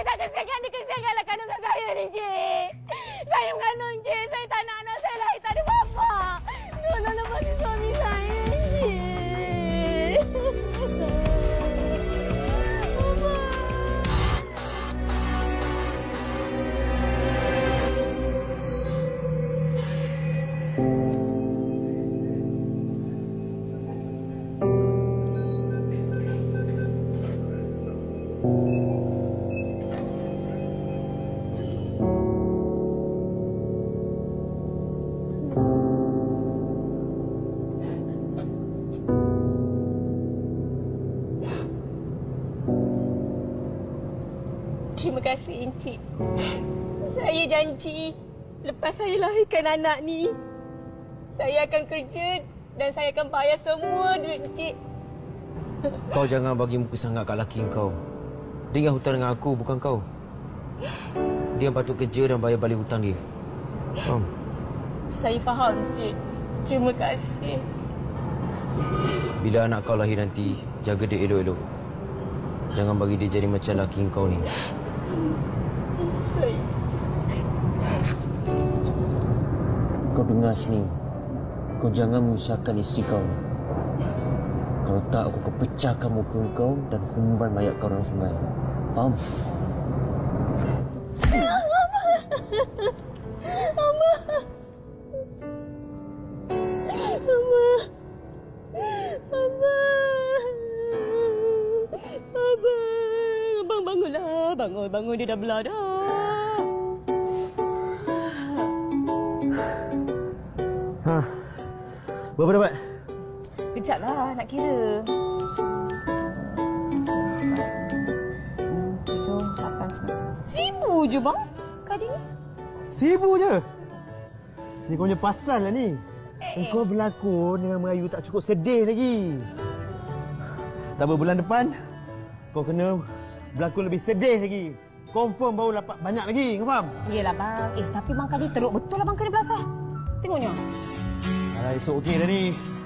tak kesiankanlah kandungan saya ni, Cik. Saya mengandung, Cik. Saya tak nak anak saya lahir tak ada bapa. Tolong lepaskan suami saya, Cik. Terima kasih, Encik. Saya janji, lepas saya lahirkan anak ni, saya akan kerja dan saya akan bayar semua duit Encik. Kau jangan bagi muka sangat kat laki kau. Dia ingat hutang dengan aku, bukan kau. Dia patut kerja dan bayar balik hutang dia. Faham? Saya faham, Encik. Terima kasih. Bila anak kau lahir nanti, jaga dia elok-elok. Jangan bagi dia jadi macam laki kau ni. Kau dengar sini. Kau jangan menyusahkan isteri kau. Kalau tak, aku akan pecahkan muka kau dan humban mayat kau dalam sungai. Faham? Abang, bangunlah. Bangun, dia dah belah dah. Berapa dapat? Kejaplah, nak kira. 1,000 je, bang. Kadi ni. 1,000 je? Ni kau punya pasal lah ni. Engkau berlakon dengan Melayu tak cukup sedih lagi. Tak apa, bulan depan kau kena berlakon lebih sedih lagi. Confirm baru dapat banyak lagi, kau faham? Yelah, bang. Tapi bang Kadi teruk betul lah bang kena belasah. Tengoknya. Alah, esok okey dah ni.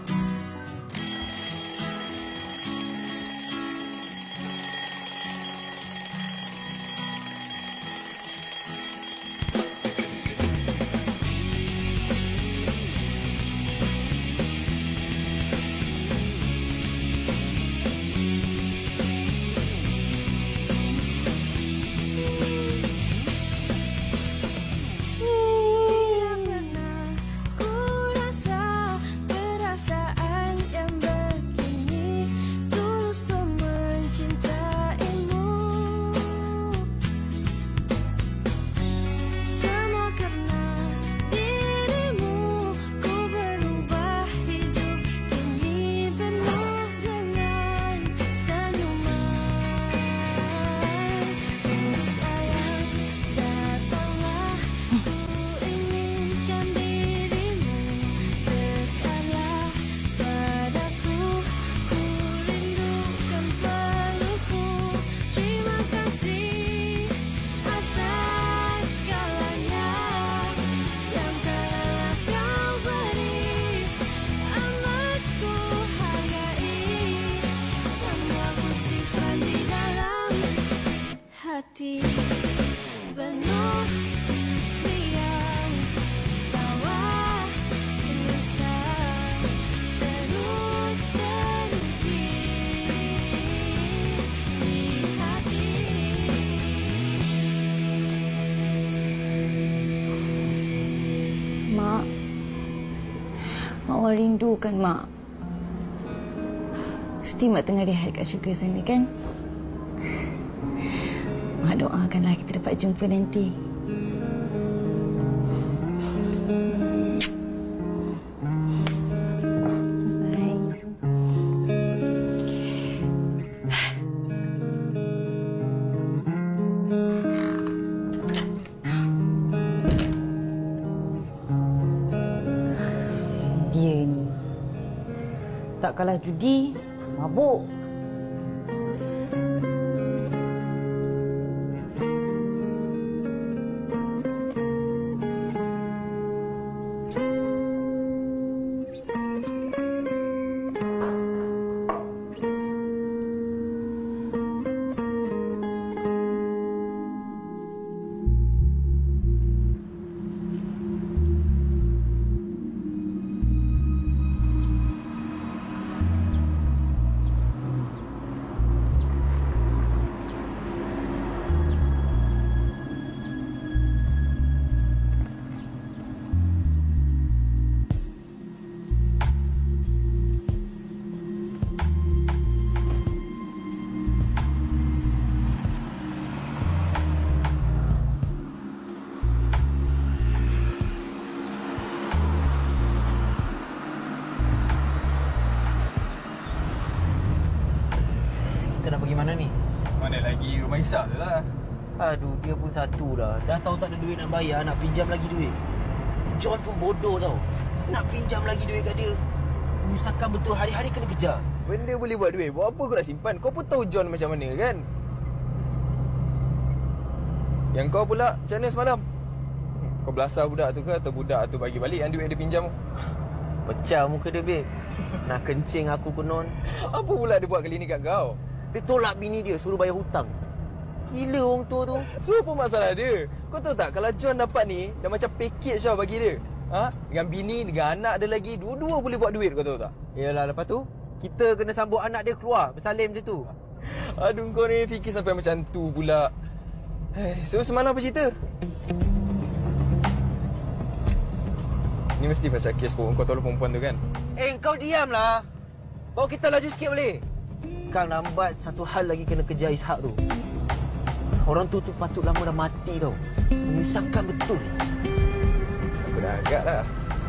Mak rindu kan, Mak? Mesti Mak tengah rehat kat syurga sana, kan? Mak doakanlah kita dapat jumpa nanti. Tak kalah judi, mabuk. risau je lah. Aduh, dia pun satu dah. Dah tahu tak ada duit nak bayar, nak pinjam lagi duit. John pun bodoh tau. Nak pinjam lagi duit kat dia. Menyusahkan betul, hari-hari kena kejar. Benda boleh buat duit. Buat apa kau nak simpan? Kau pun tahu John macam mana kan? Yang kau pula, macam mana semalam? Kau belasah budak tu ke atau budak tu bagi balik yang duit dia pinjam? Pecah muka dia, babe. Nak kencing aku konon. Apa pula dia buat kali ni kat kau? Dia tolak bini dia, suruh bayar hutang. Gila orang tua tu. So apa masalah dia? Kau tahu tak kalau John dapat ni, dah macam package tau bagi dia. Ha? Dengan bini, dengan anak dia lagi, dua-dua boleh buat duit, kau tahu tak? Yalah, lepas tu kita kena sambut anak dia keluar, bersalin macam tu. Aduh, kau ni fikir sampai macam tu pula. So semalam apa cerita? Ni mesti pasal kes kau tolong perempuan tu kan? Kau diamlah. Bawa kita laju sikit boleh? Kang lambat, satu hal lagi kena kejar Ishak tu. Orang tu patut lama dah mati tau. Menyusahkan betul. Aku dah agak lah.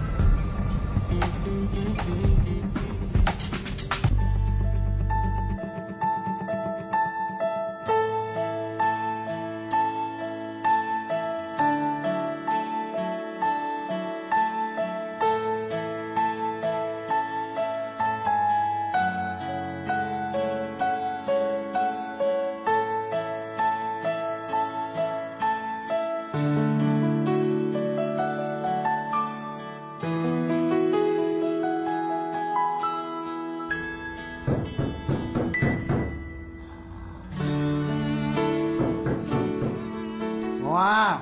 Wah.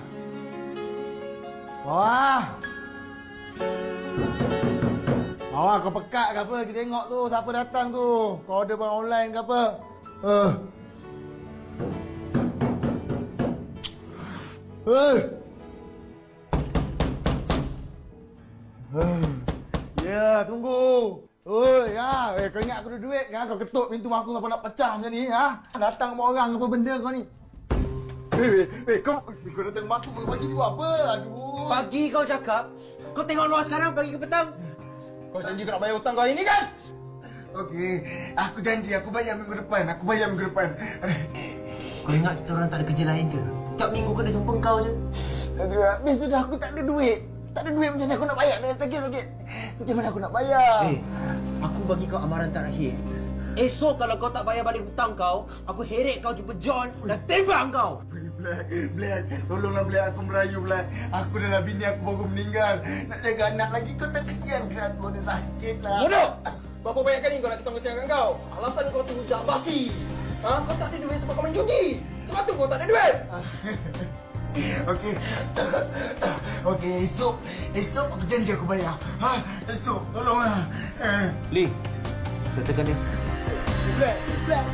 Wah. Wah, kau pekat ke apa? Kita tengok tu siapa datang tu. Kau order barang online ke apa? Ya, tunggu. Oi, ya, kau ingat aku ada duit kan? Kau ketuk pintu aku apa nak pecah macam ni, ha? Datang sama orang apa benda kau ni? Kau datang rumah aku pagi ni buat apa? Aduh. Pagi kau cakap. Kau tengok luar sekarang pagi ke petang. Kau janji kau nak bayar hutang kau hari ni kan? Okey, aku janji aku bayar minggu depan. Aku bayar minggu depan. Kau ingat kita orang tak ada kerja lain ke? Tiap minggu kena jumpa kau je. Aduh, habis tu dah aku tak ada duit. Tak ada duit macam mana aku nak bayar dah sakit-sakit. Macam mana aku nak bayar? Aku bagi kau amaran terakhir. Esok kalau kau tak bayar balik hutang kau, aku heret kau jumpa John dan tembak kau. Black, tolonglah Black, aku merayu Black. Aku dah bini aku baru meninggal. Nak jaga anak lagi, kau tak kesian ke aku? Dia sakit lah. Bodoh! Berapa banyak kali kau nak kita kesiankan kau? Alasan kau tu dah basi. Ha? Kau tak ada duit sebab kau main judi. Sebab tu kau tak ada duit. Okey, esok aku janji aku bayar. Ha, esok tolonglah. Lee, setelkan dia. Black.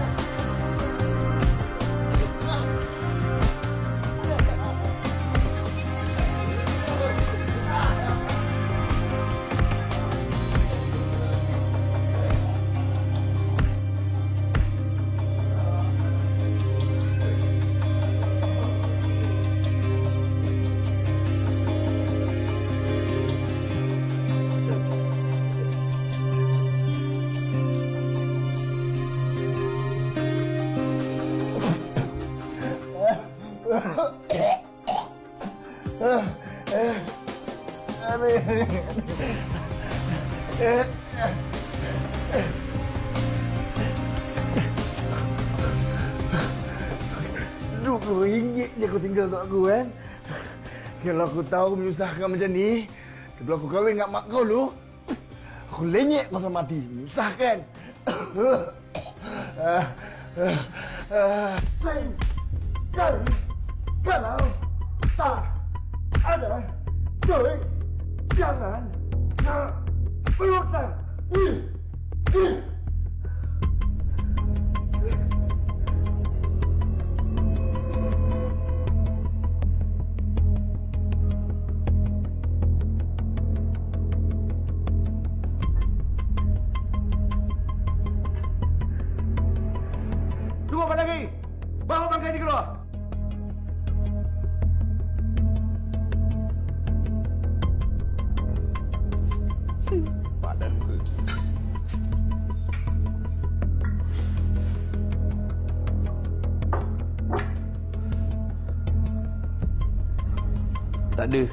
RM20 je kau tinggal untuk aku kan. Kalau aku tahu menyusahkan macam ni, sebelum aku kahwin dengan mak kau dulu, aku lenyek kau sampai mati. Menyusahkan. Kalau tak ada duit, jangan berhutang. Tunggu apa lagi? Bawa bangkai ini keluar. Badan ke? Tak ada.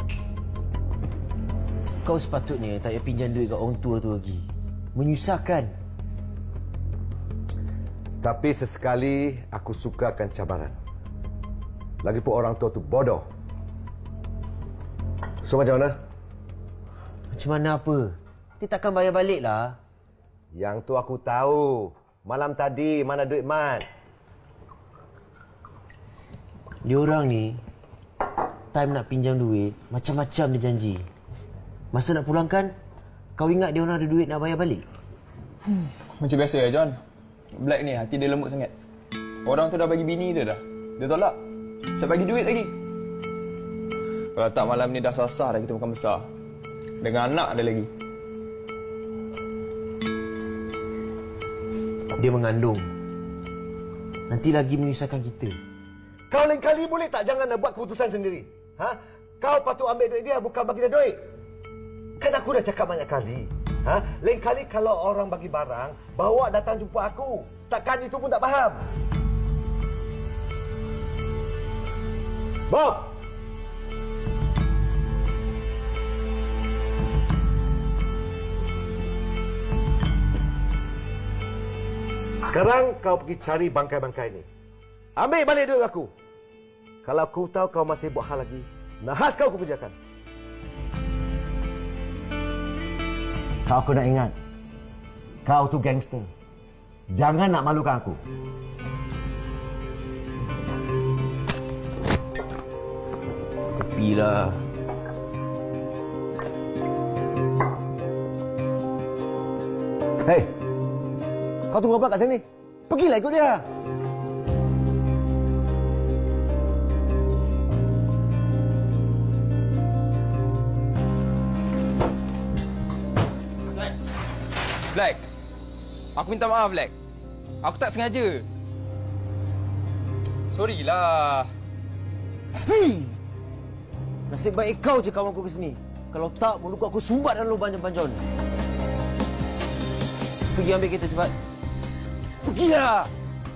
Kau sepatutnya tak payah pinjam duit kat orang tua tu lagi. Menyusahkan. Tapi sesekali aku sukakan cabaran. Lagipun orang tua tu bodoh. So macam mana? Macam mana apa? Dia takkan bayar balik lah. Yang tu aku tahu. Malam tadi mana duit Mat? Dia orang ni, time nak pinjam duit, macam-macam dia janji. Masa nak pulangkan, kau ingat dia orang ada duit nak bayar balik? Macam biasa ya, John. Black ni hati dia lembut sangat. Orang tu dah bagi bini dia dah. Dia tolak. Saya bagi duit lagi. Kalau tak malam ni dah sasar dah kita makan besar. Dengan anak ada lagi. Dia mengandung. Nanti lagi menyusahkan kita. Kau lain kali boleh tak jangan nak buat keputusan sendiri? Ha? Kau patut ambil duit dia, bukan bagi dia duit. Kan aku dah cakap banyak kali. Ha? Lain kali kalau orang bagi barang, bawa datang jumpa aku. Takkan itu pun tak faham. Bob! Sekarang kau pergi cari bangkai-bangkai ni. Ambil balik duit aku. Kalau aku tahu kau masih buat hal lagi, nahas kau aku kerjakan. Kau kena ingat, kau tu gangster. Jangan nak malukan aku. Tepilah. Hei, kau tunggu apa kat sini? Pergilah ikut dia. Black. Aku minta maaf, Black. Aku tak sengaja. Sorry lah. Hei! Nasib baik kau je kawan aku ke sini. Kalau tak, mulut aku sumbat dalam lubang John. Pergi ambil kereta cepat. Pergilah!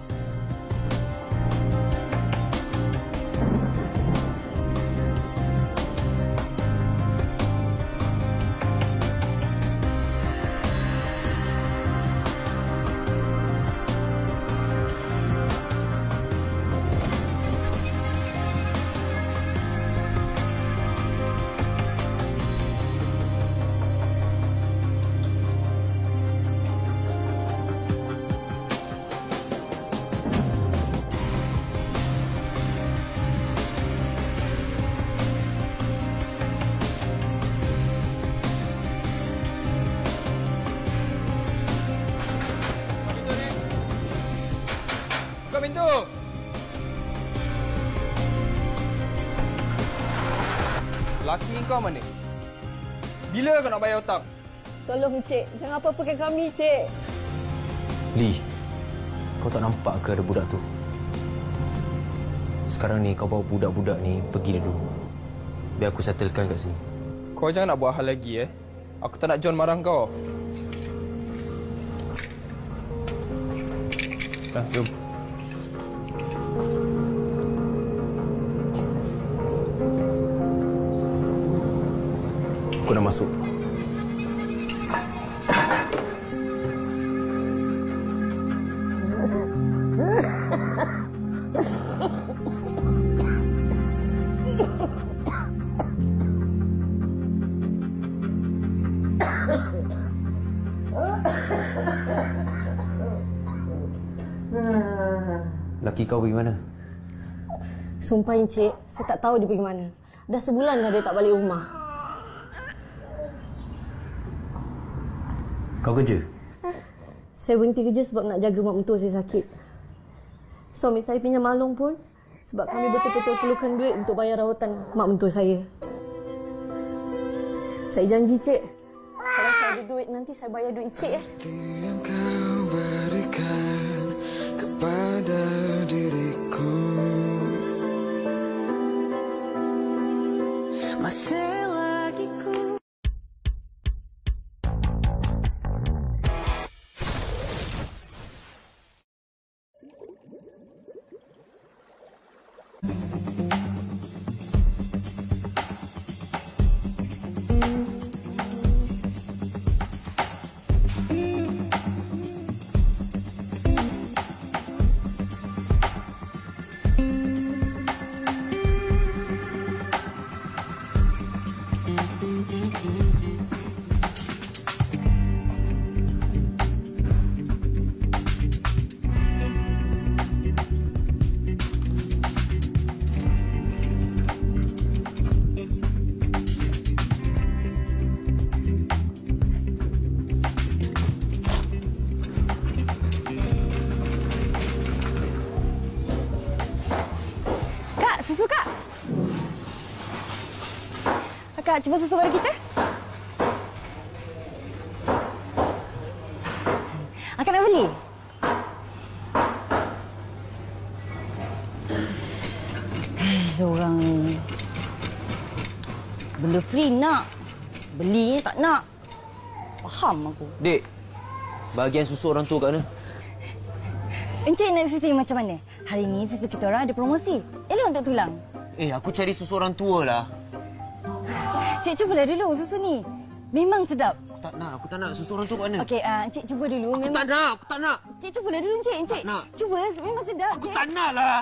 Buka pintu. Laki kau mana? Bila kau nak bayar hutang? Tolong, Cik. Jangan apa-apakan kami, Cik. Lee, kau tak nampak ke ada budak tu? Sekarang ni kau bawa budak-budak ni pergi dulu. Biar aku settlekan kat sini. Kau jangan nak buat hal lagi, Aku tak nak John marah kau. Dah, jom. Aku nak masuk. Laki kau pergi mana? Sumpahin, Cik. Saya tak tahu dia pergi mana. Dah sebulan dah dia tak balik rumah. Kau kerja? Saya berhenti kerja sebab nak jaga mak mentua saya sakit. Suami saya pinjam malung pun sebab kami betul-betul perlukan duit untuk bayar rawatan mak mentua saya. Saya janji, Cik. Kalau saya ada duit, nanti saya bayar duit Cik. Yang kau berikan kepada diriku masih lagi ku. susu Kak. Kakak, cuba susu pada kita. Akak nak beli? Seorang ni. Benda free nak. Beli tak nak. Faham aku. Dek, bahagian susu orang tua kat mana? Encik nak susu macam mana? Hari ni susu kita orang ada promosi. Elok untuk tulang. Aku cari susu orang tua lah. Cik cubalah dulu susu ni. Memang sedap. Aku tak nak susu orang tua kat mana? Okey, Encik cuba dulu. Aku tak nak. Cik cubalah dulu Encik. Encik. nak. Cuba, memang sedap. Aku tak nak lah.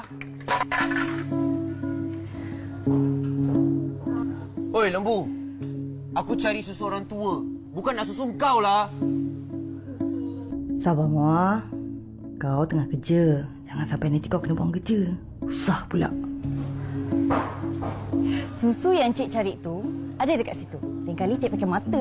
Oi, Lembu. Aku cari susu orang tua. Bukan nak susu kau lah. Sabar, Muah. Kau tengah kerja. Jangan sampai nanti kau kena buang kerja. Susah pula. Susu yang Cik cari tu ada dekat situ. Lain kali Cik pakai mata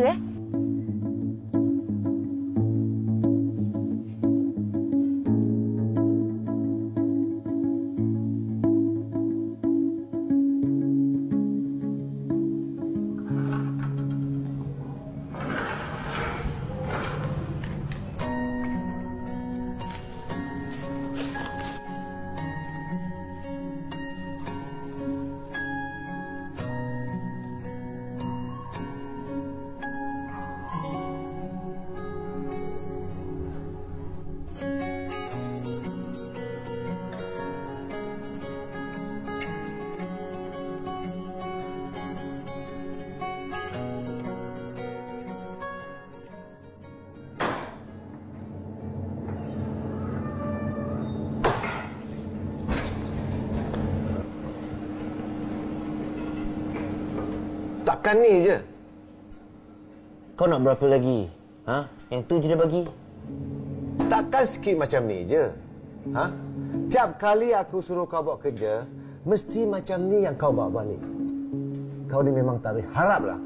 Takkan ni je. Kau nak berapa lagi? Ha? Yang tu je dia bagi. Takkan sikit macam ni je. Ha? Tiap kali aku suruh kau buat kerja, mesti macam ni yang kau bawa balik. Kau ni memang tak boleh harap lah.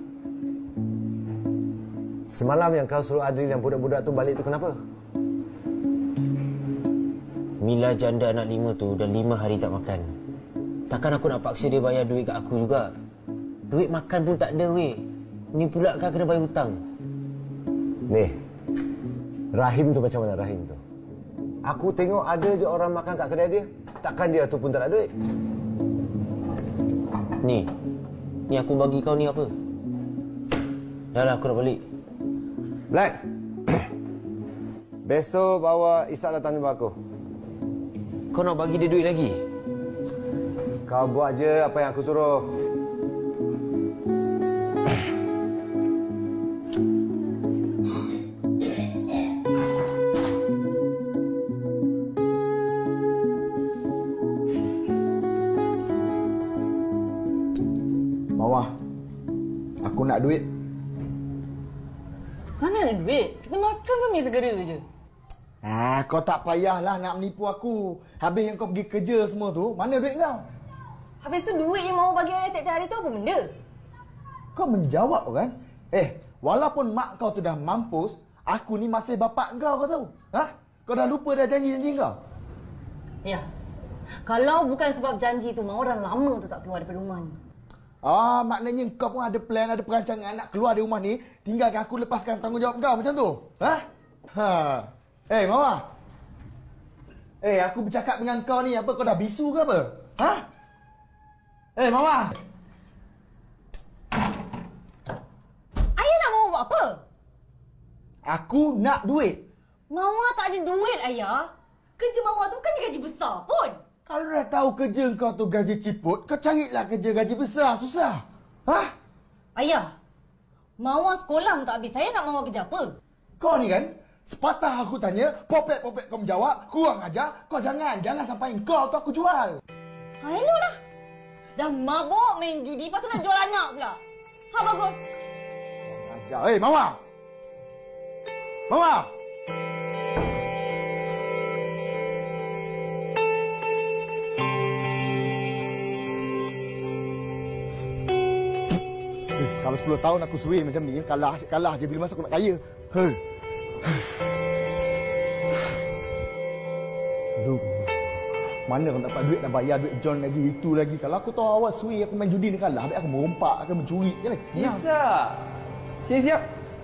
Semalam yang kau suruh Adil dan budak-budak tu balik tu kenapa? Mila janda anak 5 tu dah 5 hari tak makan. Takkan aku nak paksa dia bayar duit kat aku juga. Duit makan pun tak ada, weh. Ni pula kan kena bayar hutang. Ni, Rahim tu macam mana Rahim tu? Aku tengok ada je orang makan kat kedai dia. Takkan dia tu pun tak ada duit? Ni aku bagi kau ni apa? Dah lah, aku nak balik. Black, besok bawa Isak datang jumpa aku. Kau nak bagi dia duit lagi? Kau buat je apa yang aku suruh. Mawar, aku nak duit. Mana ada duit? Kita makan kami segera je. Kau tak payahlah nak menipu aku. Habis yang kau pergi kerja semua tu, mana duit kau? Habis tu duit yang mau bagi ayah tiap hari tu apa benda? Kau menjawab kan? Walaupun mak kau tu dah mampus, aku ni masih bapak kau tahu. Kau dah lupa dah janji-janji kau? Ya. Kalau bukan sebab janji tu, mau orang lama tu tak keluar daripada rumah ni. Maknanya kau pun ada plan, ada perancangan nak keluar dari rumah ni, tinggalkan aku lepaskan tanggungjawab kau macam tu? Mama. Aku bercakap dengan kau ni, apa kau dah bisu ke apa? Mama. Ayah nak mau buat apa? Aku nak duit. Mawar tak ada duit, ayah. Kerja Mawar tu bukan gaji besar pun. Kalau dah tahu kerja kau tu gaji ciput, kau carilah kerja gaji besar, susah. Ayah, Mawar sekolah pun tak habis. Saya nak Mawar kerja apa? Kau ni kan, sepatah aku tanya, popek-popek kau menjawab, kurang ajar, kau jangan sampai kau tu aku jual. Elok lah. Dah mabuk main judi, lepas tu nak jual anak pula. Bagus. Kurang ajar. Mama! Mama! Kalau 10 tahun aku suai macam ni, kalah je bila masa aku nak kaya. Aduh. Mana kau dapat duit nak bayar duit John lagi, itu lagi. Kalau aku tahu awal sway aku main judi ni kalah, habis aku merompak, aku mencuri. Yalah, senang. Bisa. Siap-siap.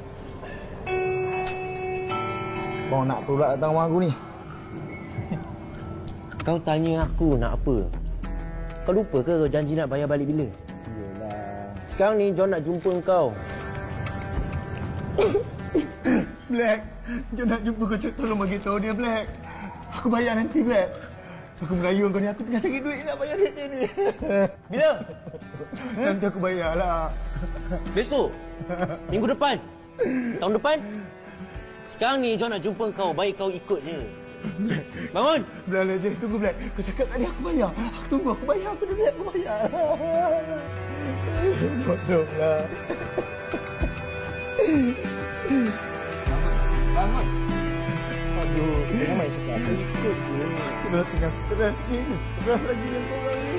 Kau nak pula datang rumah aku ni. Kau tanya aku nak apa? Kau lupa ke kau janji nak bayar balik bila? Yelah. Sekarang ni John nak jumpa kau. Black, John nak jumpa kau, tolong bagi tahu dia, Black. Aku bayar nanti, Black. Aku merayu kau ni, aku tengah cari duit nak bayar duit dia ni. Bila? Nanti aku bayarlah. Besok? Minggu depan? Tahun depan? Sekarang ni John nak jumpa kau, baik kau ikut je. Bangun! Black, je, tunggu, Black. Kau cakap tadi aku bayar. Aku tunggu, aku bayar. Aku duduk, aku bayar. Bodohlah. Bangun. Aduh, jangan main cakap. Aku ikut je. Aku dah tengah stres ni. Stres lagi yang kau bagi.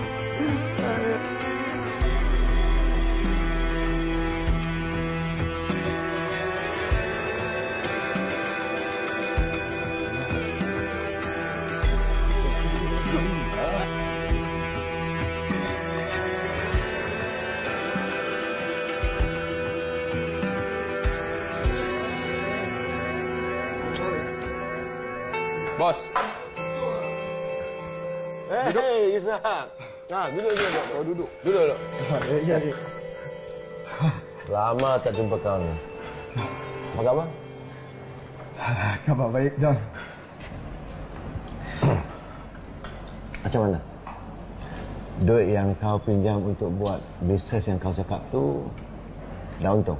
Bos. Duduk. Hei, Ishak. Duduk. Kau duduk. Duduk. Ya. Lama tak jumpa kau ni. Apa khabar? Khabar baik, John. Macam mana? Duit yang kau pinjam untuk buat bisnes yang kau cakap tu dah untung?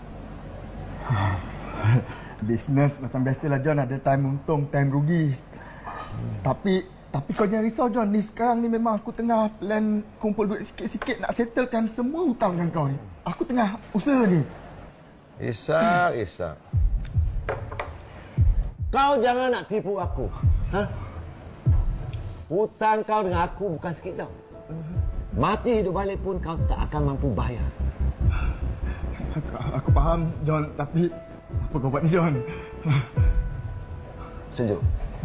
Bisnes macam biasalah, John. Ada time untung, time rugi. Tapi kau jangan risau, John. Ni sekarang ni memang aku tengah plan kumpul duit sikit-sikit nak settlekan semua hutang dengan kau ni. Aku tengah usaha ni. Ishak. Kau jangan nak tipu aku. Ha? Hutang kau dengan aku bukan sikit tau. Mati hidup balik pun kau tak akan mampu bayar. Aku faham, John. Tapi apa kau buat ni, John? Sejuk.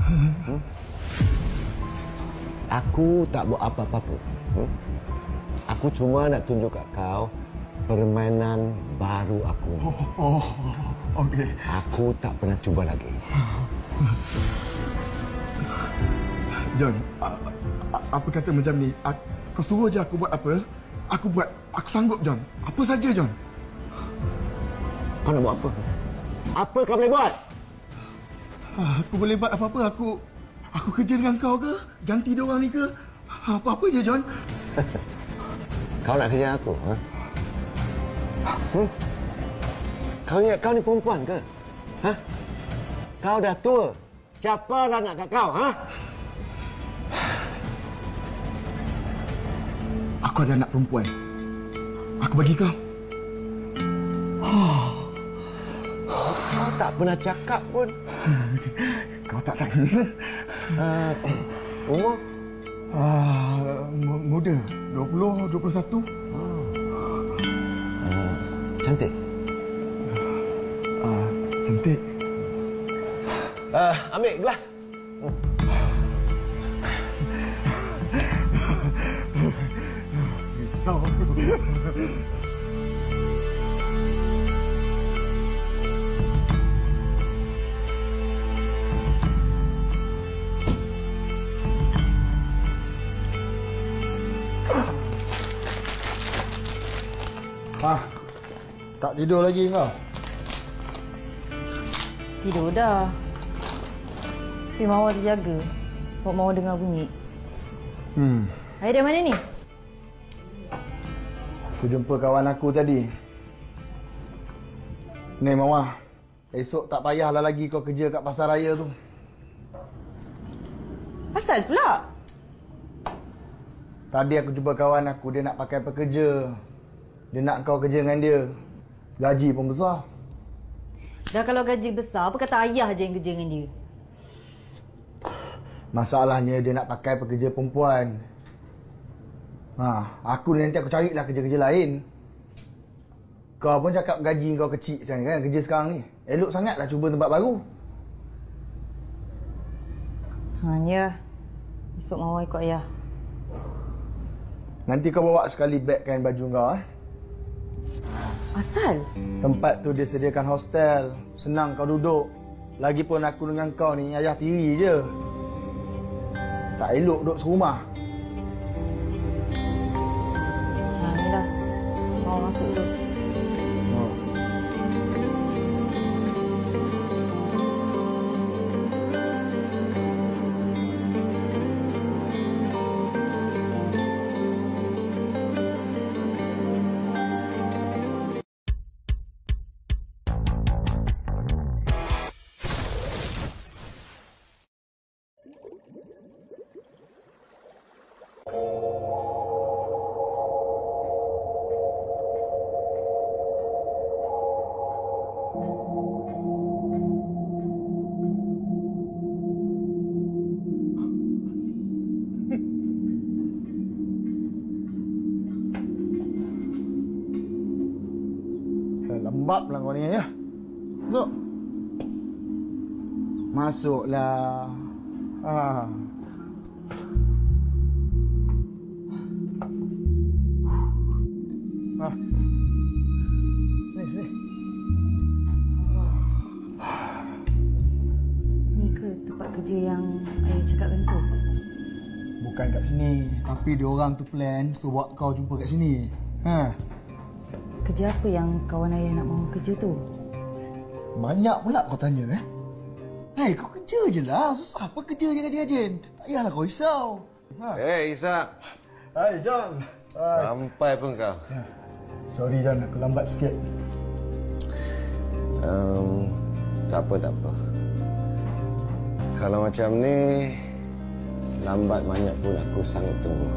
Aku tak buat apa-apa pun. Aku cuma nak tunjuk kat kau permainan baru aku. Okey. Aku tak pernah cuba lagi. John, apa kata macam ni? Kau suruh je aku buat apa, aku buat. Aku sanggup, John. Apa saja, John. Kau nak buat apa? Apa kau boleh buat? Aku boleh buat apa-apa. Aku kerja dengan kau ke? Ganti diorang ni ke? Apa-apa je, John. Kau nak kerja aku? Ha? Kau ingat kau ni perempuan ke? Ha? Kau dah tua. Siapa lah nak kat kau? Ha? Aku ada anak perempuan. Aku bagi kau. Kau tak pernah cakap pun. Kau tak tanya. Umur? Muda. 20, 21. Cantik? Cantik. Ambil gelas. Tak tidur lagi kau? Tidur dah. Tapi Mawar terjaga. Sebab Mawar dengar bunyi. Ayah dari mana ni? Aku jumpa kawan aku tadi. Ni Mawar. Esok tak payahlah lagi kau kerja kat pasar raya tu. Asal pula? Tadi aku jumpa kawan aku, dia nak pakai pekerja. Dia nak kau kerja dengan dia. Gaji pun besar. Dah kalau gaji besar, apa kata ayah je yang kerja dengan dia? Masalahnya dia nak pakai pekerja perempuan. Aku nanti aku carilah kerja-kerja lain. Kau pun cakap gaji kau kecil sekarang kan, kerja sekarang ni. Elok sangatlah cuba tempat baru. Ya. Esok Mawar ikut ayah. Nanti kau bawa sekali beg kain baju kau Asal? Tempat tu dia sediakan hostel. Senang kau duduk. Lagipun aku dengan kau ni ayah tiri je. Tak elok duduk serumah. Yelah. Mawar masuk dulu. Lembab lah kau ni ya. Masuk. Masuklah. Sini. Ni ke tempat kerja yang ayah cakapkan tu? Bukan kat sini, tapi dia orang tu plan suruh kau jumpa kat sini. Kerja apa yang kawan ayah nak mahu kerja tu? Banyak pula kau tanya Hei, kau kerja je lah. Susah apa kerja je rajin-rajin. Tak payahlah kau risau. Isak. Hai, John. Sampai pun kau. Sorry, John. Aku lambat sikit. Tak apa. Kalau macam ni, lambat banyak pun aku sanggup tunggu.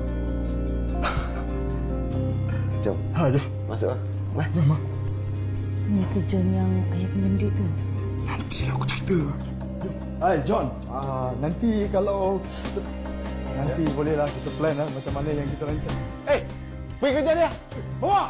Jom. Jom. Masuk lah. Jom. Ni ke John yang ayah pinjam duit tu? Nanti aku cerita. Hai, John. Nanti bolehlah kita plan macam mana yang kita rancang. Pergi kerja dia. Bawa!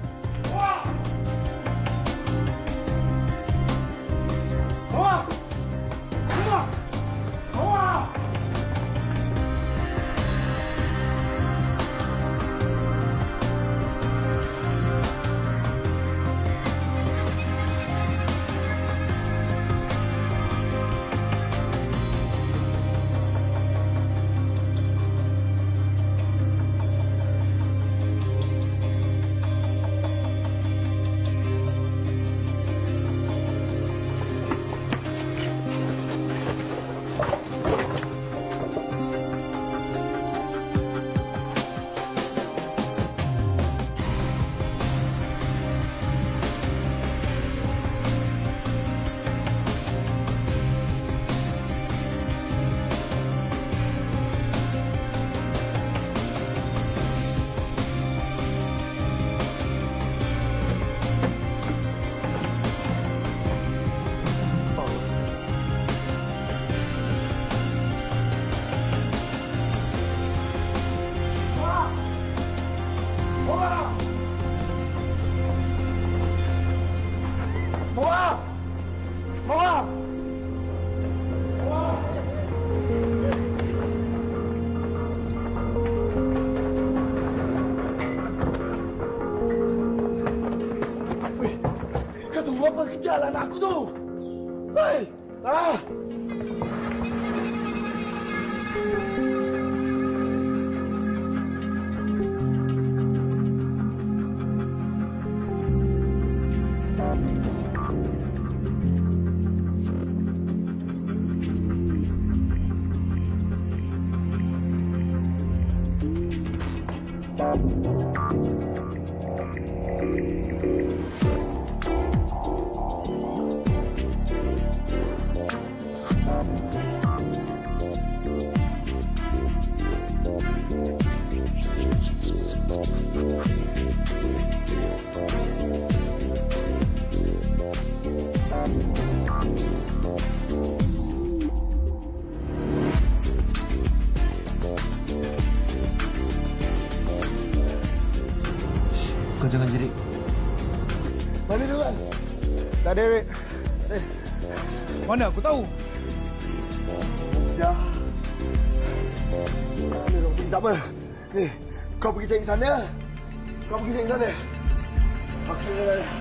Apa kejalan aku tu? Hei! Kau jangan jerit. Mana dia kan? Tak ada, Wik. Mana aku tahu? Dah. Tak apa. Ni, kau pergi cari sana. Kau pergi cari sana. Okey,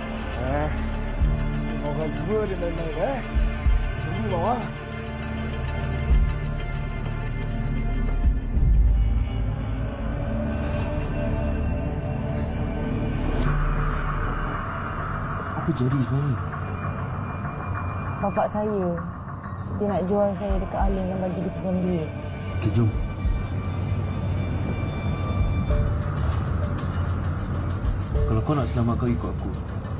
orang dua dia main-main, Tunggu bawah. Apa jadi sebenarnya? Bapak saya, dia nak jual saya dekat Alin dan bagi dia pinjam duit. Okey, jom. Kalau kau nak selamat, kau ikut aku.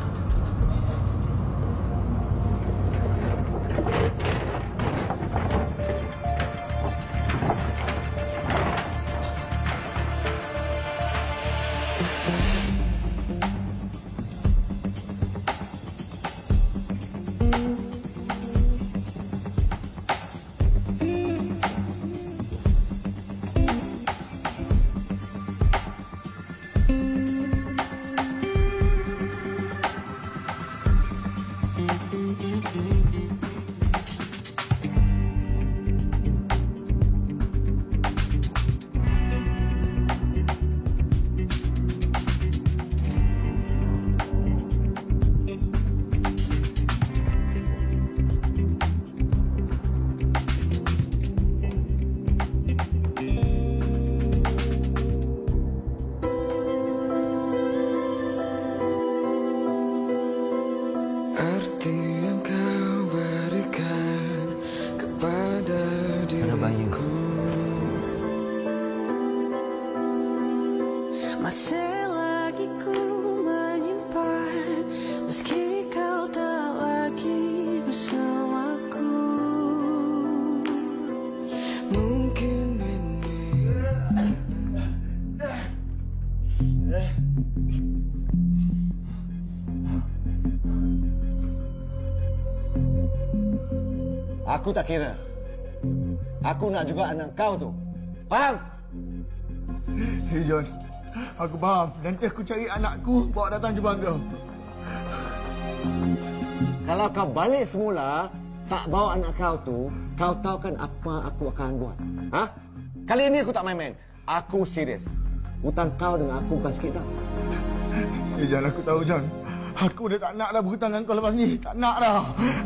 Arti yang kau berikan kepada diriku masih lagi ku menyimpan, meski kau tak lagi bersamaku. Mungkin ini Aku tak kira. Aku nak juga anak kau tu. Faham? Hei John, aku faham. Nanti aku cari anakku bawa datang jumpa kau. Kalau kau balik semula, tak bawa anak kau tu, kau tahu kan apa aku akan buat? Ha? Kali ini aku tak main-main. Aku serius. Hutang kau dengan aku bukan sikit tak? Hei John, aku tahu John. Aku dah tak nak dah berhutang dengan kau lepas ni. Tak nak dah.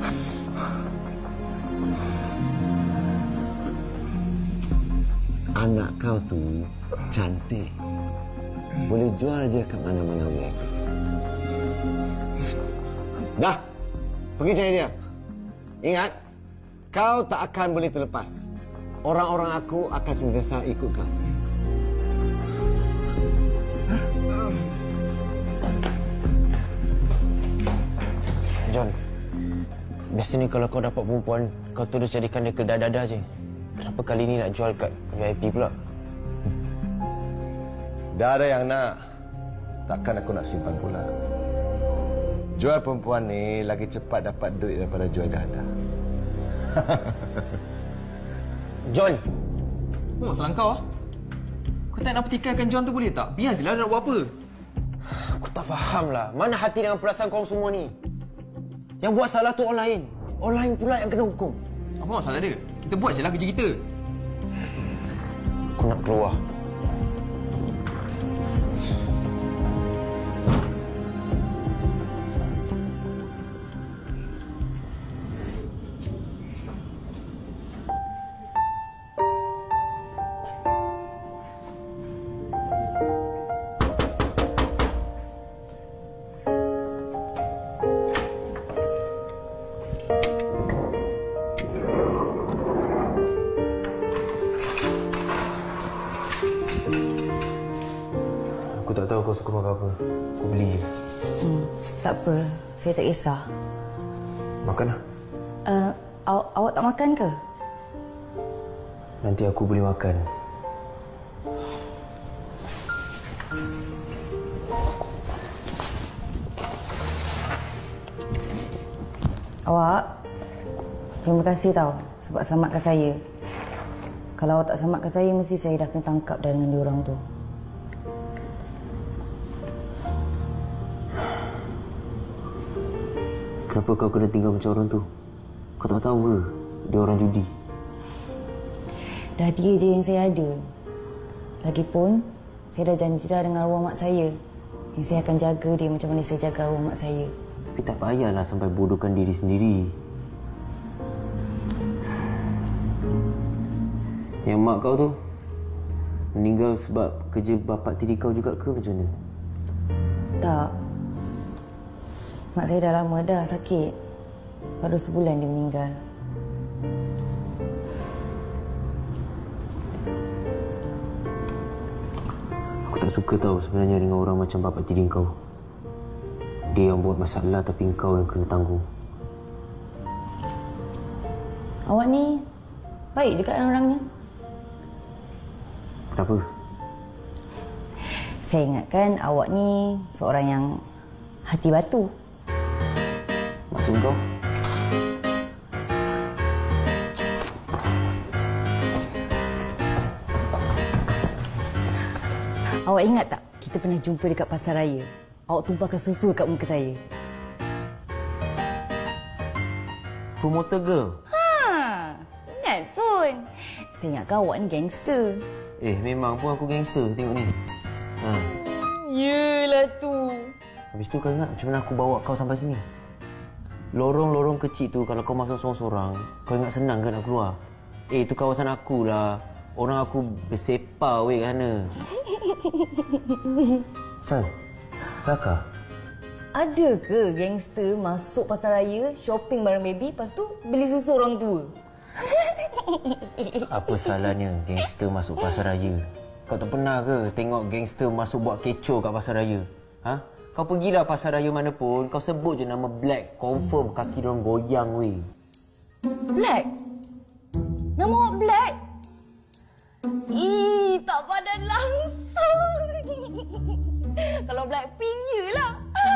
Anak kau tu cantik. Boleh jual je ke mana-mana wang. Dah. Pergi cari dia. Ingat, kau tak akan boleh terlepas. Orang-orang aku akan sentiasa ikut kau. John, biasanya kalau kau dapat perempuan, kau terus jadikan dia kedai-dada je. Kenapa kali ni nak jual kat VIP pula? Dah ada yang nak. Takkan aku nak simpan pula. Jual perempuan ni lagi cepat dapat duit daripada jual dada. John! Apa masalah kau? Kau tak nak pertikaikan John tu boleh tak? Biar je lah dia nak buat apa. Aku tak faham lah. Mana hati dengan perasaan korang semua ni? Yang buat salah tu orang lain. Orang lain pula yang kena hukum. Apa masalah dia? Kita buat je lah kerja kita. Aku nak keluar. Aku tak tahu kau suka makan apa. Aku beli je. Tak apa, saya tak kisah. Makan lah. Awak tak makan ke? Nanti aku boleh makan. Awak, terima kasih tau sebab selamatkan saya. Kalau awak tak selamatkan saya, mesti saya dah kena tangkap dah dengan diorang tu. Kenapa kau kena tinggal macam orang tu? Kau tak tahu ke? Dia orang judi. Dah dia je yang saya ada. Lagipun, saya dah janji dah dengan arwah mak saya yang saya akan jaga dia macam mana saya jaga arwah mak saya. Tapi tak payahlah sampai bodohkan diri sendiri. Yang mak kau tu meninggal sebab kerja bapa tiri kau juga ke macam mana? Tak. Mak saya dah lama dah sakit. Baru sebulan dia meninggal. Aku tak suka tahu sebenarnya dengan orang macam bapa tiri kau. Dia yang buat masalah tapi kau yang kena tanggung. Awak ni baik juga kan orangnya. Kenapa? Saya ingatkan awak ni seorang yang hati batu. Maksud kau? Awak ingat tak kita pernah jumpa dekat pasar raya? Awak tumpahkan susu kat muka saya. Promoter girl? Ingat pun. Saya ingatkan awak ni gangster. Memang pun aku gangster. Tengok ni. Yelah tu. Habis tu kau ingat macam mana aku bawa kau sampai sini? Lorong-lorong kecil tu kalau kau masuk sorang-sorang, kau ingat senang ke nak keluar? Tu kawasan aku lah. Orang aku bersepah weh kat sana. Sal, kelakar? Ada ke gangster masuk pasar raya, shopping barang baby, lepas tu beli susu orang tua? Apa salahnya gangster masuk pasar raya? Kau tak pernah ke tengok gangster masuk buat kecoh kat pasar raya? Kau pergilah pasar raya mana pun, kau sebut je nama Black, confirm kaki diorang goyang weh. Black? Nama awak Black? Tak padan langsung. Kalau Blackpink yelah.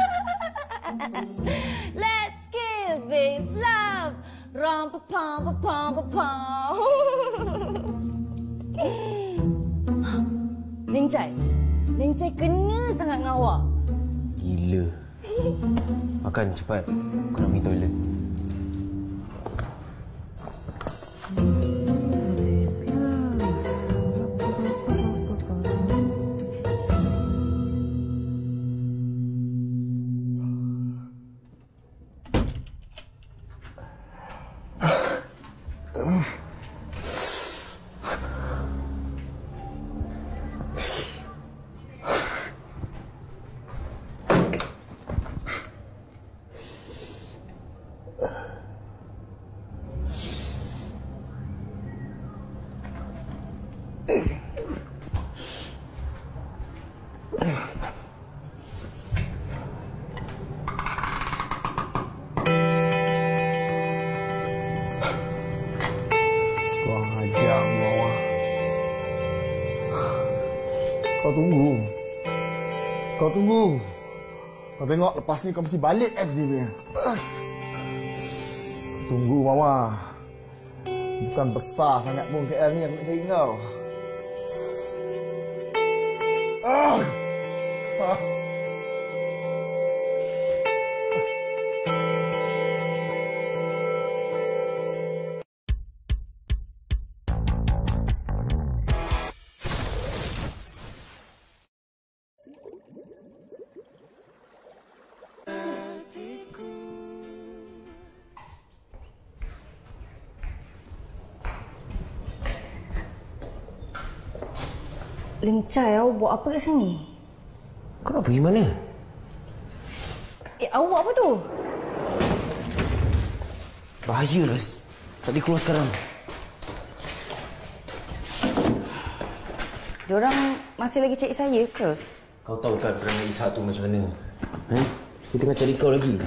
Let's kill this love. Ram pa pam pa pam pa pam. Lencai. Lencai kena sangat dengan awak. Gila. Makan cepat. Aku nak pergi toilet. Kau tunggu. Kau tengok lepas ni kau mesti balik SD punya. Tunggu Mama. Bukan besar sangat pun KL ni aku nak cari kau. Lencai, awak buat apa kat sini? Kau nak pergi mana? Awak buat apa tu? Bahaya, Ras. Tak boleh keluar sekarang. Diorang masih lagi cari saya ke? Kau tahu kan perangai Ishak tu macam mana? Kita tengah cari kau lagi.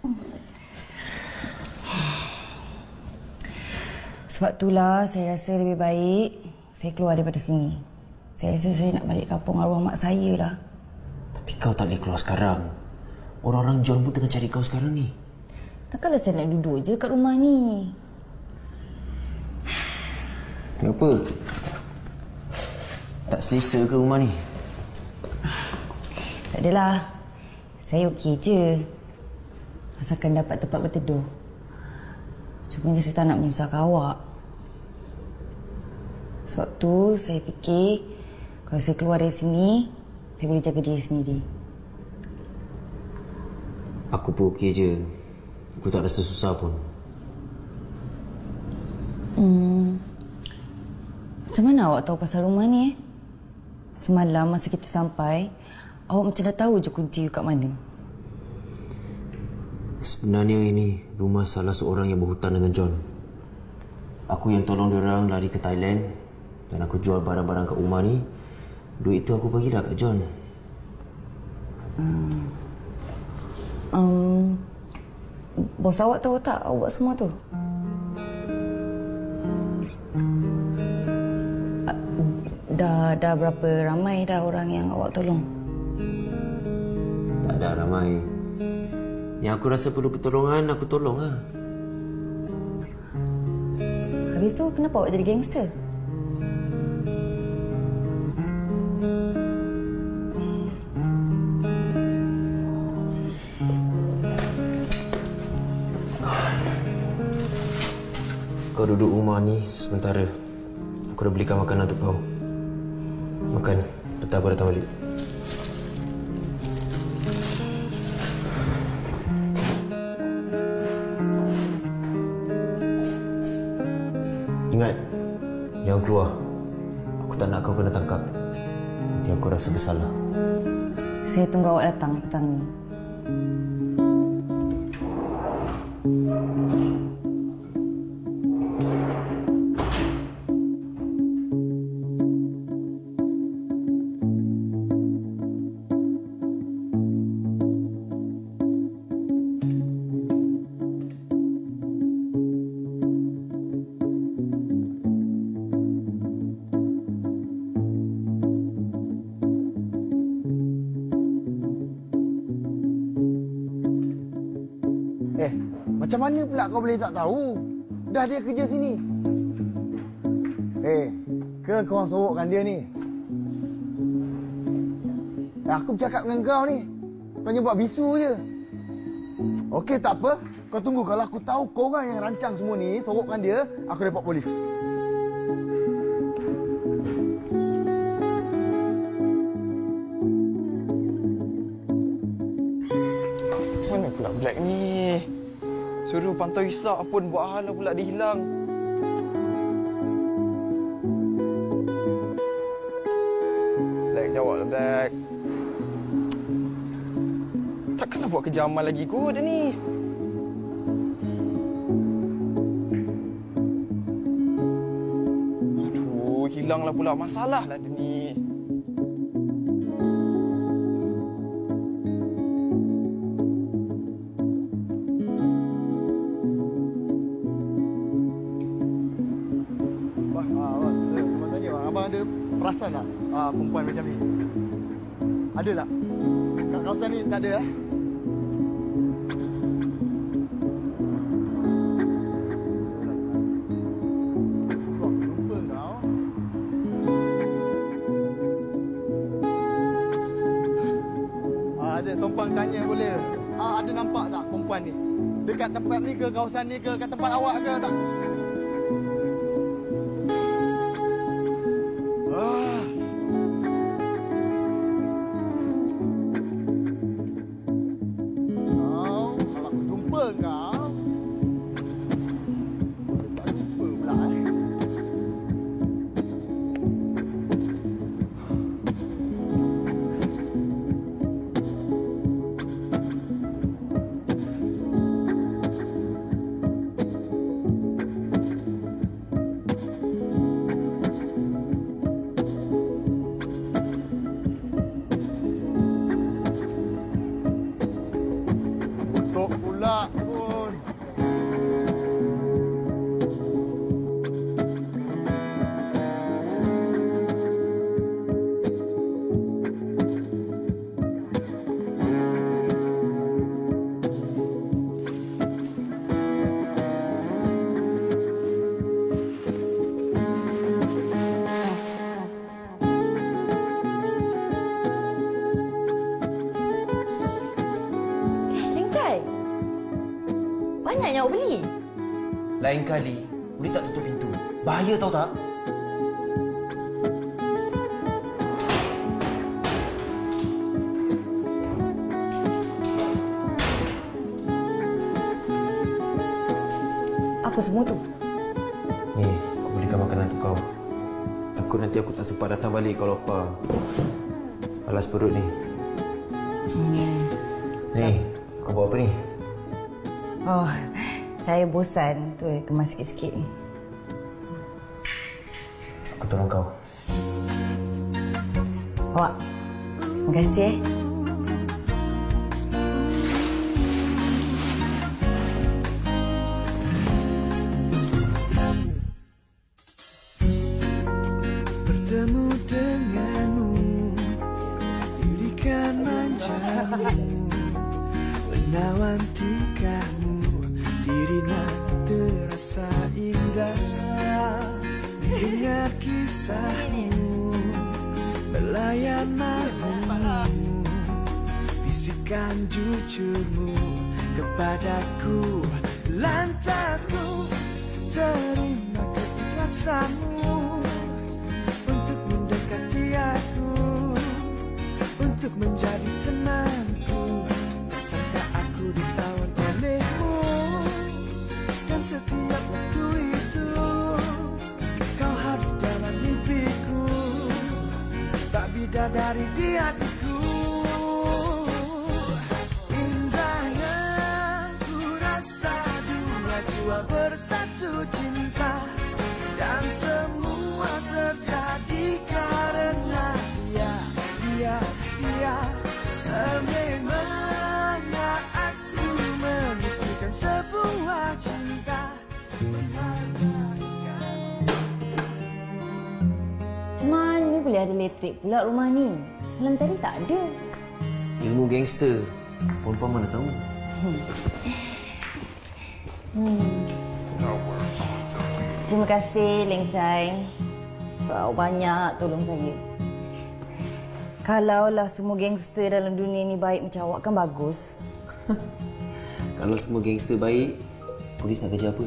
Sebab itulah saya rasa lebih baik saya keluar daripada sini. Saya rasa saya nak balik kampung arwah mak saya lah. Tapi kau tak boleh keluar sekarang. Orang-orang John pun tengah cari kau sekarang ni. Takkanlah saya nak duduk je kat rumah ni. Kenapa? Tak selesa ke rumah ni? Tak adalah. Saya okey je. Asalkan dapat tempat berteduh. Cuma je saya tak nak menyusahkan awak. Sebab Sebab tu saya fikir kalau saya keluar dari sini, saya boleh jaga diri sendiri. Aku pun okey je. Aku tak rasa susah pun. Macam mana awak tahu pasal rumah ni? Semalam masa kita sampai, awak macam dah tahu je kunci kat mana. Sebenarnya ini rumah salah seorang yang berhutang dengan John. Aku yang tolong diorang lari ke Thailand dan aku jual barang-barang kat rumah ni. Duit tu aku bagilah kat John. Bos awak tahu tak awak buat semua tu? Dah berapa ramai dah orang yang awak tolong? Tak ada ramai. Yang aku rasa perlu pertolongan, aku tolong lah. Habis tu kenapa awak jadi gangster? Kau duduk rumah ni sementara. Aku dah belikan makanan untuk kau. Makan. Petang aku datang balik. Ingat, jangan keluar. Aku tak nak kau kena tangkap. Nanti aku rasa bersalah. Saya tunggu awak datang petang ni. Macam mana pula kau boleh tak tahu? Dah dia kerja sini. Ke kau orang sorokkan dia ni? Aku bercakap dengan kau ni. Kau hanya buat bisu je. Okey, tak apa. Kau tunggu. Kalau aku tahu kau orang yang rancang semua ni, sorokkan dia, aku report polis. Mana pula Black ni? Suruh pantau Isak pun buat hal pula dia hilang. Black, jawablah Black. Takkanlah buat kerja amal lagi kot dia ni. Aduh, hilanglah pula masalah lah dia ni. Perasan tak perempuan macam ni? Ada tak? Kat kawasan ni tak ada Lupa kau. Ada tumpang tanya boleh. Ada nampak tak perempuan ni? Dekat tempat ni ke, kawasan ni ke, kat tempat awak ke tak? Banyak yang awak beli. Lain kali, boleh tak tutup pintu? Bahaya tau tak? Apa semua tu? Ni, aku belikan makanan untuk kau. Takut nanti aku tak sempat datang balik kau lapar. Alas perut ni. Ni, kau buat apa ni? Oh, saya bosan. Tu kemas sikit-sikit ni. Aku tolong kau. Awak, terima kasih Bertemu denganmu, dirikan manjamu, menawan tingkahmu, dirinya terasa indah. Dengar kisahmu, belayan mahumu, bisikan jujurmu kepadaku. Lantas ku terima keikhlasanmu untuk mendekati aku, untuk menjadi temanku. Tak sangka aku ditawan olehmu, dan setiap waktu itu kau hadir dalam mimpiku, tak bidadari di hatiku. Indahnya ku rasa dua jiwa bersatu cinta, dan semua terjadi karena dia sememangnya aku memikirkan sebuah cinta. Mana boleh ada elektrik pula rumah ni? Malam tadi tak ada. Ilmu gangster. Perempuan mana tahu? Terima kasih, Leng Chai. Kau banyak tolong saya. Kalaulah semua gangster dalam dunia ni baik macam awak kan bagus. Kalau semua gangster baik, polis nak kerja apa?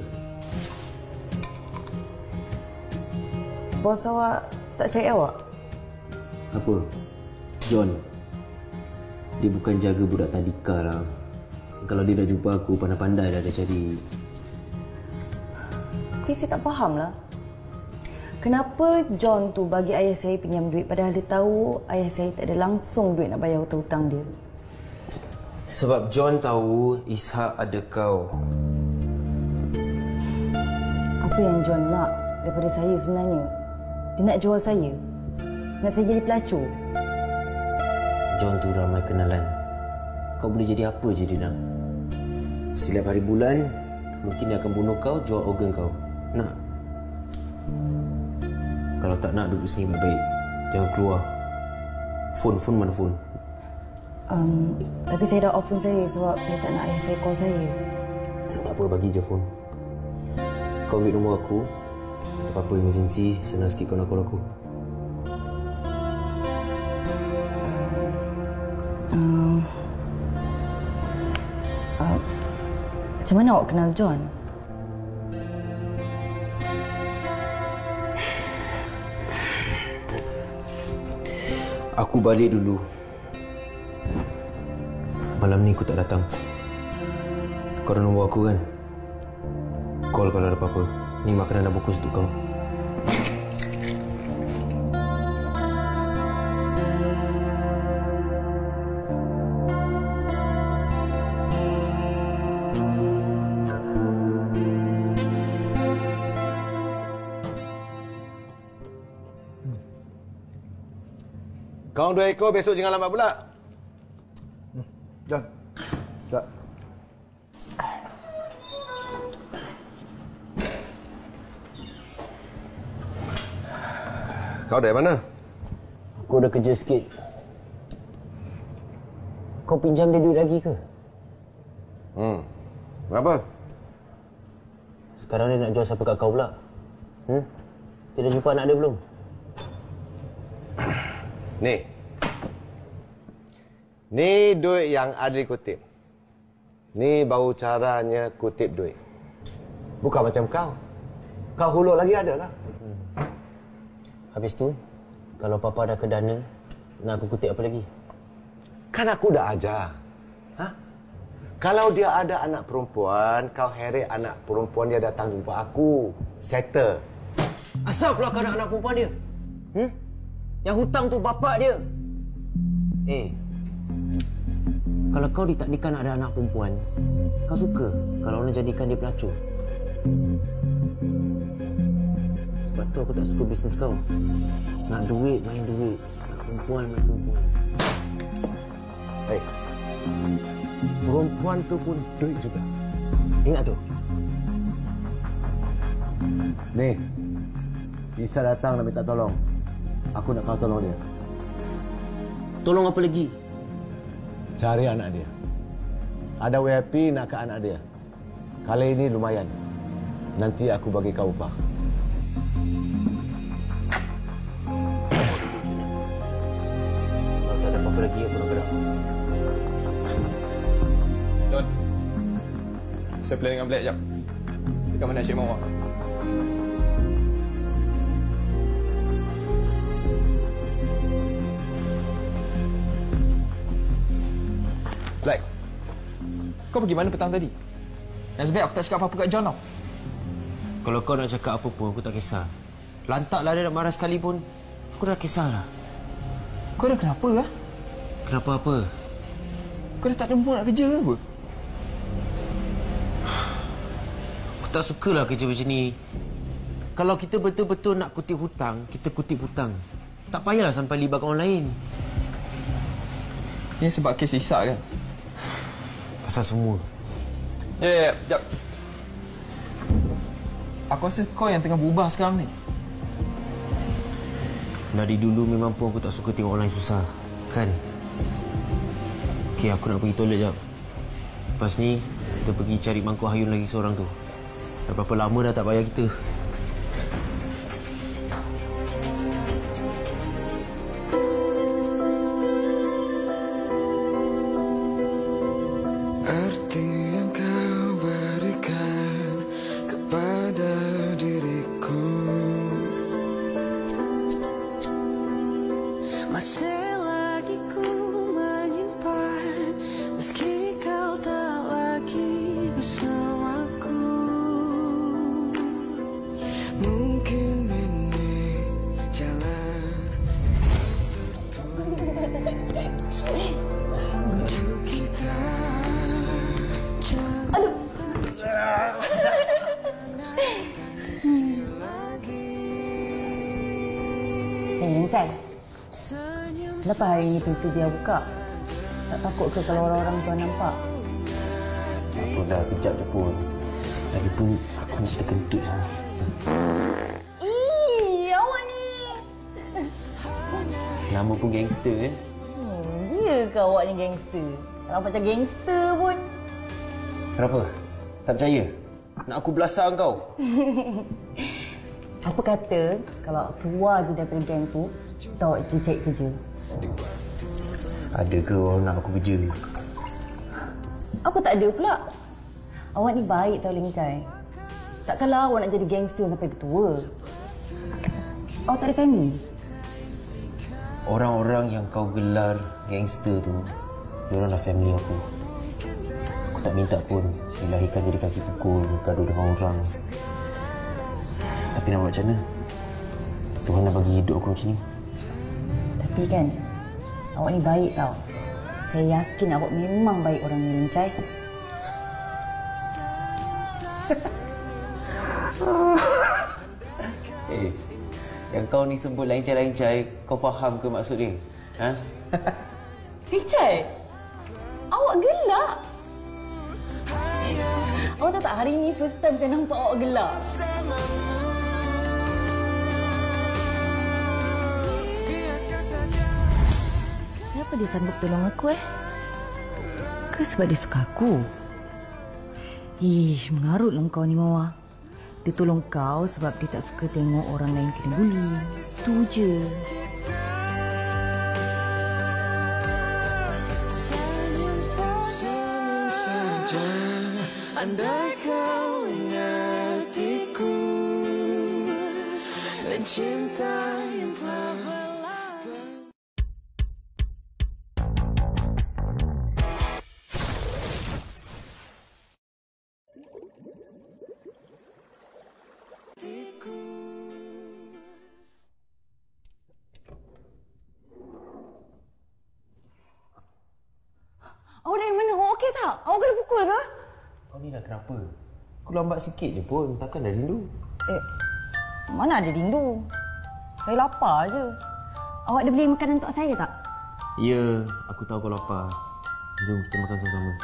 Bos awak tak cari awak? Apa? John. Dia bukan jaga budak tadika lah. Kalau dia dah jumpa aku, pandai-pandai dah dia cari. Tapi saya tak faham lah. Kenapa John tu bagi ayah saya pinjam duit padahal dia tahu ayah saya tak ada langsung duit nak bayar hutang-hutang dia? Sebab John tahu Ishak ada kau. Apa yang John nak daripada saya sebenarnya? Dia nak jual saya? Nak saya jadi pelacur? John tu ramai kenalan. Kau boleh jadi apa je dia nak. Setiap hari bulan, mungkin dia akan bunuh kau, jual organ kau. Nak? Kalau tak nak, duduk sini baik-baik. Jangan keluar. Phone mana phone? Tapi saya dah off phone saya sebab saya tak nak ayah saya call saya. Tak apa, bagi je phone. Kau ambil nombor aku. Apa-apa emergency, senang sikit kau nak call aku. Macam mana awak kenal John? Aku balik dulu. Malam ni aku tak datang. Kau ada nombor aku kan? Call kalau ada apa-apa. Ni makanan dah bungkus untuk kau. Kau 2 ekor besok jangan lambat pula. John. Tak. Kau dari mana? Aku dah kerja sikit. Kau pinjam dia duit lagi ke? Kenapa? Sekarang dia nak jual siapa kat kau pula? Dia dah jumpa anak dia belum? Ni duit yang Adli kutip. Ni baru caranya kutip duit. Bukan macam kau. Kau hulur lagi ada lah. Habis tu, kalau Papa dah ke dana, nak aku kutip apa lagi? Kan aku dah ajar. Kalau dia ada anak perempuan, kau heret anak perempuan dia datang jumpa aku. Settle. Asal pula kau nak anak perempuan dia? Yang hutang tu bapak dia. Kalau kau ditakdirkan ada anak perempuan, kau suka kalau orang jadikan dia pelacur? Sebab tu aku tak suka bisnes kau. Nak duit, main duit. Nak perempuan, main perempuan. Hei, perempuan tu pun duit juga. Ingat tu. Ni, Isa datang nak minta tolong. Aku nak kau tolong dia. Tolong apa lagi? Cari anak dia. Ada WIP nak ke anak dia. Kali ini lumayan. Nanti aku bagi kau upah. Kalau tak ada apa-apa lagi, aku nak gerak. John, saya plan dengan Black jap. Dekat mana Cik Mawar? Black, kau pergi mana petang tadi? Nasib baik aku tak cakap apa-apa kat John tau. Kalau kau nak cakap apa pun, aku tak kisah. Lantaklah dia nak marah sekalipun, aku dah kisahlah. Kau dah kenapa lah? Kenapa apa? Kau dah tak ada mood nak kerja ke apa? Aku tak sukalah kerja macam ni. Kalau kita betul-betul nak kutip hutang, kita kutip hutang. Tak payahlah sampai libatkan orang lain. Ini sebab kes Isak kan? Pasal semua. Ya, jap. Aku rasa kau yang tengah berubah sekarang ni. Dari dulu memang pun aku tak suka tengok orang lain susah. Kan? Okey, aku nak pergi toilet jap. Lepas ni, kita pergi cari mangkuk Hayun lagi seorang tu. Dah berapa lama dah tak bayar kita. Arti yang kau berikan kepada diriku Masih lagi ku menyimpan meski kau tak lagi bersamaku. mungkin ini jalan tertulis untuk kita. Intan, kenapa hari ini pintu dia buka? Tak takut ke kalau orang-orang tuan nampak? Aku dah kejap je pun. Lagipun aku nak terkentut sana. Awak ni. Nama pun gangster kan? Dia ke awak ni gangster? Tak nampak macam gangster pun. Kenapa? Tak percaya? Nak aku belasah kau? Apa kata kalau keluar je daripada geng tu, kita awak cari kerja. Ada ke orang nak aku kerja? Aku tak ada pula. Awak ni baik tau Ling Chai. Takkanlah awak nak jadi gangster sampai tua. Awak tak ada family? Orang-orang yang kau gelar gangster tu, diorang dah family aku. Aku tak minta pun dilahirkan jadi kaki pukul, gaduh dengan orang. Tapi nak buat macam mana? Tuhan dah bagi hidup aku macam ni. Tapi kan, awak ni baik tau. Saya yakin awak memang baik orang ni Ling Chai. Yang kau ni sebut lain-cai, kau faham ke maksud dia? Ha? Ling Chai, awak gelak. Awak tahu tak, hari ni first time saya nampak awak gelak. Kenapa dia sanggup tolong aku Ke sebab dia suka aku? Ish, mengarutlah kau ni Mawar. Dia tolong kau sebab dia tak suka tengok orang lain kena buli. Itu je. Senyum saja, andai kau ingatiku dan cinta yang telah berlaku. Awak dari mana? Awak okey tak? Awak kena pukul ke? Kau ni dah kenapa? Aku lambat sikit je pun. Takkan dah rindu? Mana ada rindu. Saya lapar je. Awak ada beli makanan untuk saya tak? Ya, aku tahu kau lapar. Jom kita makan sama-sama.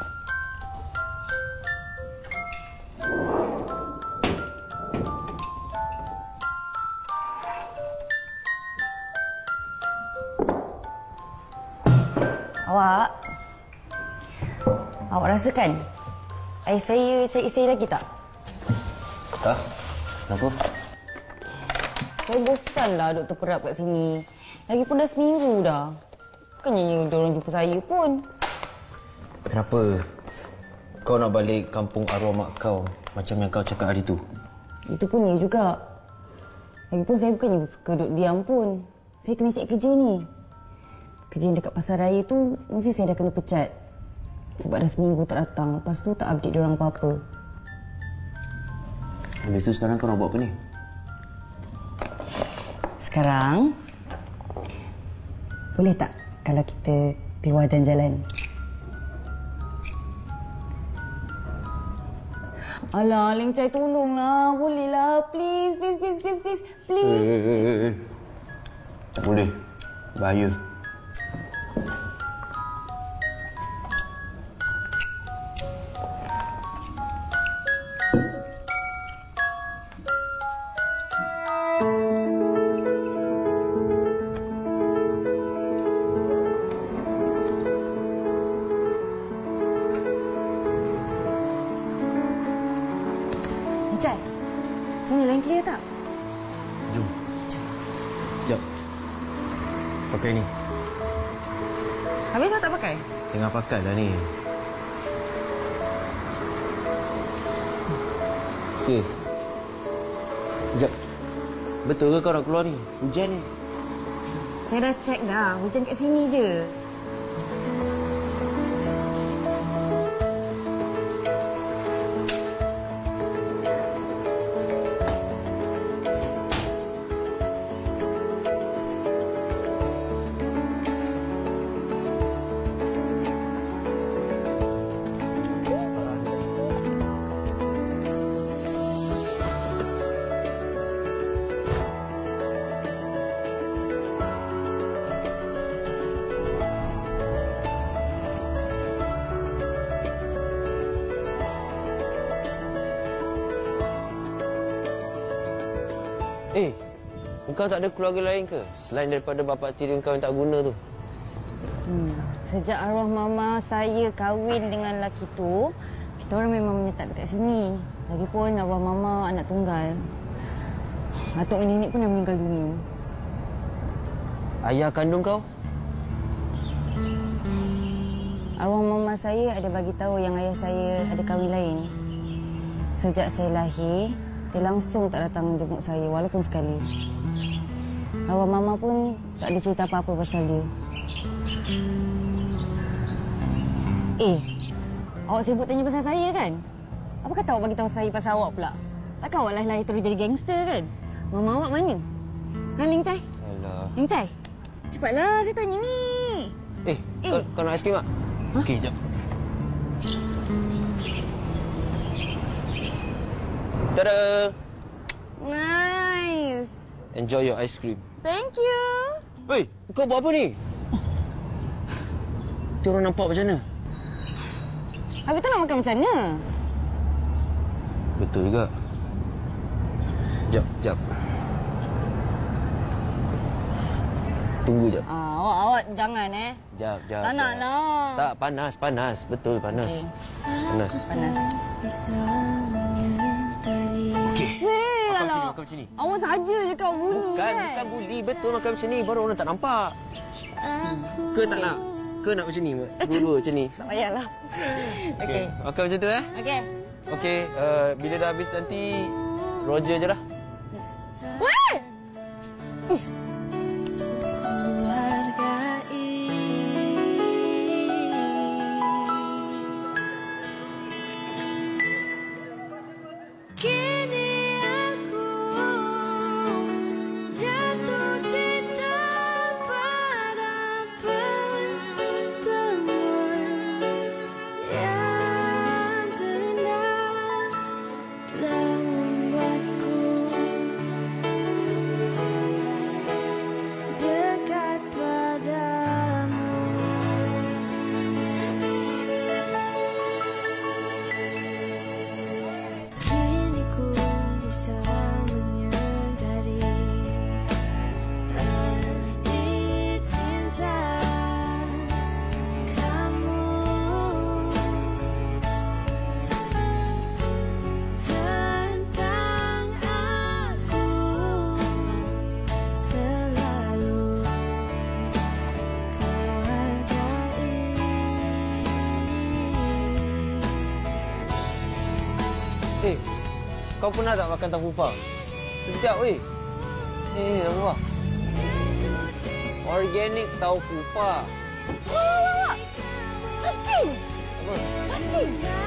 Awak rasakan ayah saya cari saya lagi tak? Tak? Kenapa? Saya bosanlah duk terperap kat sini. Lagipun dah seminggu dah. Bukannya diorang jumpa saya pun. Kenapa? Kau nak balik kampung arwah mak kau macam yang kau cakap hari tu? Itu pun ya juga. Lagipun saya bukannya suka duduk diam pun. Saya kena cari kerja ni. Kerja yang dekat pasar raya tu mesti saya dah kena pecat. Sebab dah seminggu tak datang. Lepas tu tak update diorang apa-apa. Habis tu sekarang kau nak buat apa ni? Sekarang, boleh tak kalau kita keluar jalan-jalan? Alah, Ling Chai tolonglah. Bolehlah. Please, please, please, please, please. Please. Tak boleh. Bahaya. Chai, sini lain clear tak? Jom. Sekejap. Pakai ni. Habis awak tak pakai? Tengah pakai dah ni. Okey. Sekejap. Betul ke kau nak keluar ni? Hujan ni. Saya dah check dah. Hujan kat sini je. Kau tak ada keluarga lain ke? Selain daripada bapa tiri kau yang tak guna tu. Sejak arwah mama saya kahwin dengan lelaki tu, kita orang memang menetap dekat sini. Lagipun arwah mama anak tunggal. Atuk nenek pun dah meninggal dunia. Ayah kandung kau? Arwah mama saya ada bagi tahu yang ayah saya ada kahwin lain. Sejak saya lahir, dia langsung tak datang jenguk saya walaupun sekali. Arwah mama pun tak ada cerita apa-apa pasal dia. Awak sibuk tanya pasal saya kan? Apa kata awak bagi tahu saya pasal awak pula? Takkan awak lahir-lahir terus jadi gangster kan? Mama awak mana? Ling Chai? Alah. Ling Chai? Cepatlah, saya tanya ni. Kau nak aiskrim tak? Okey, jap. Tada! Nice. Enjoy your ice cream. Thank you. Hei, kau buat apa ni? Kita orang nampak macam mana? Habis tu nak makan macam mana? Betul juga. Jap. Tunggu jap. Awak jangan Jap. Tak nak lah. Tak, panas. Betul, panas. Panas. Okey. Makan macam ni. Awak saja je kau bunyi Bukan buli. Betul makan macam ni. Baru orang tak nampak. Ke tak nak? Ke nak macam ni? Dua-dua macam ni. Tak payahlah. Okey. Makan macam tu Okey. Okey, bila dah habis nanti Roger je lah. Weh! Kau pernah tak makan tahu fufa? Sedap weh. Tahu fufa. Organic tahu fufa. Wah! Pasti! Apa? Pasti!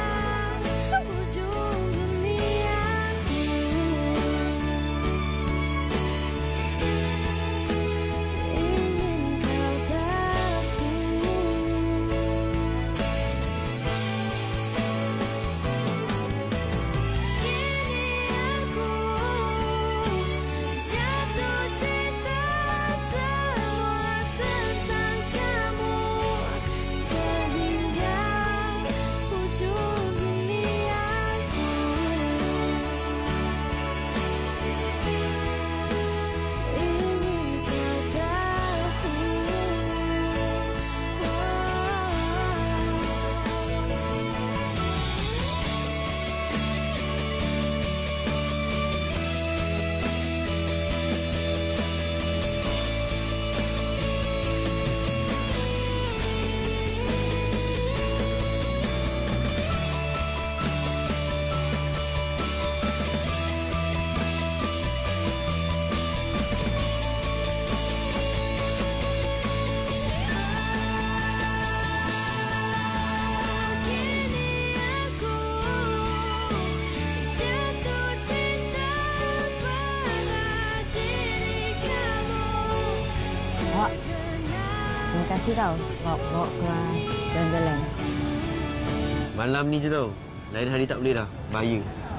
Terima kasih tau sebab bawa keluar jalan-jalan. Malam ni je tau. Lain hari tak boleh dah. Bahaya.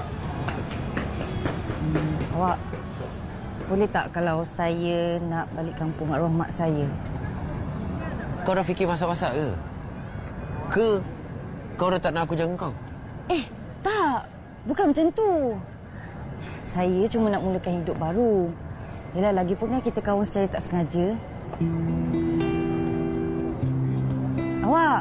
Awak boleh tak kalau saya nak balik kampung arwah mak saya? Kau dah fikir masak-masak ke? Ke kau dah tak nak aku jaga kau? Tak. Bukan macam tu. Saya cuma nak mulakan hidup baru. Yalah, lagi pun kan kita kawan secara tak sengaja. Awak.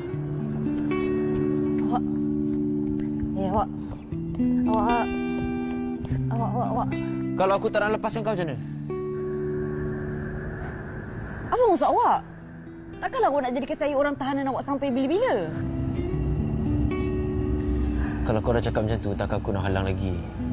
Awak. Kalau aku tak nak lepaskan kau macam mana? Apa maksud awak? Takkanlah awak nak jadikan saya orang tahanan awak sampai bila-bila? Kalau kau dah cakap macam tu, takkan aku nak halang lagi.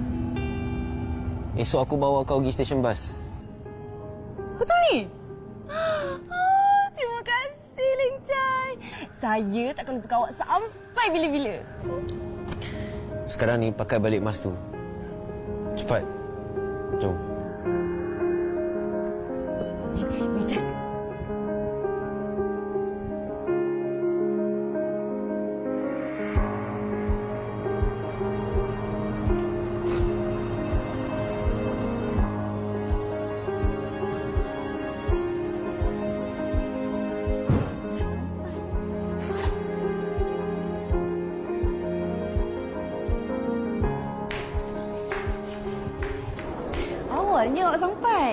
Esok aku bawa kau pergi stesen bas. Betul ni? Terima kasih, Lincai. Saya takkan lupakan awak sampai bila-bila. Sekarang ni pakai balik emas tu. Cepat. Jom. Lincai. Awalnya awak sampai.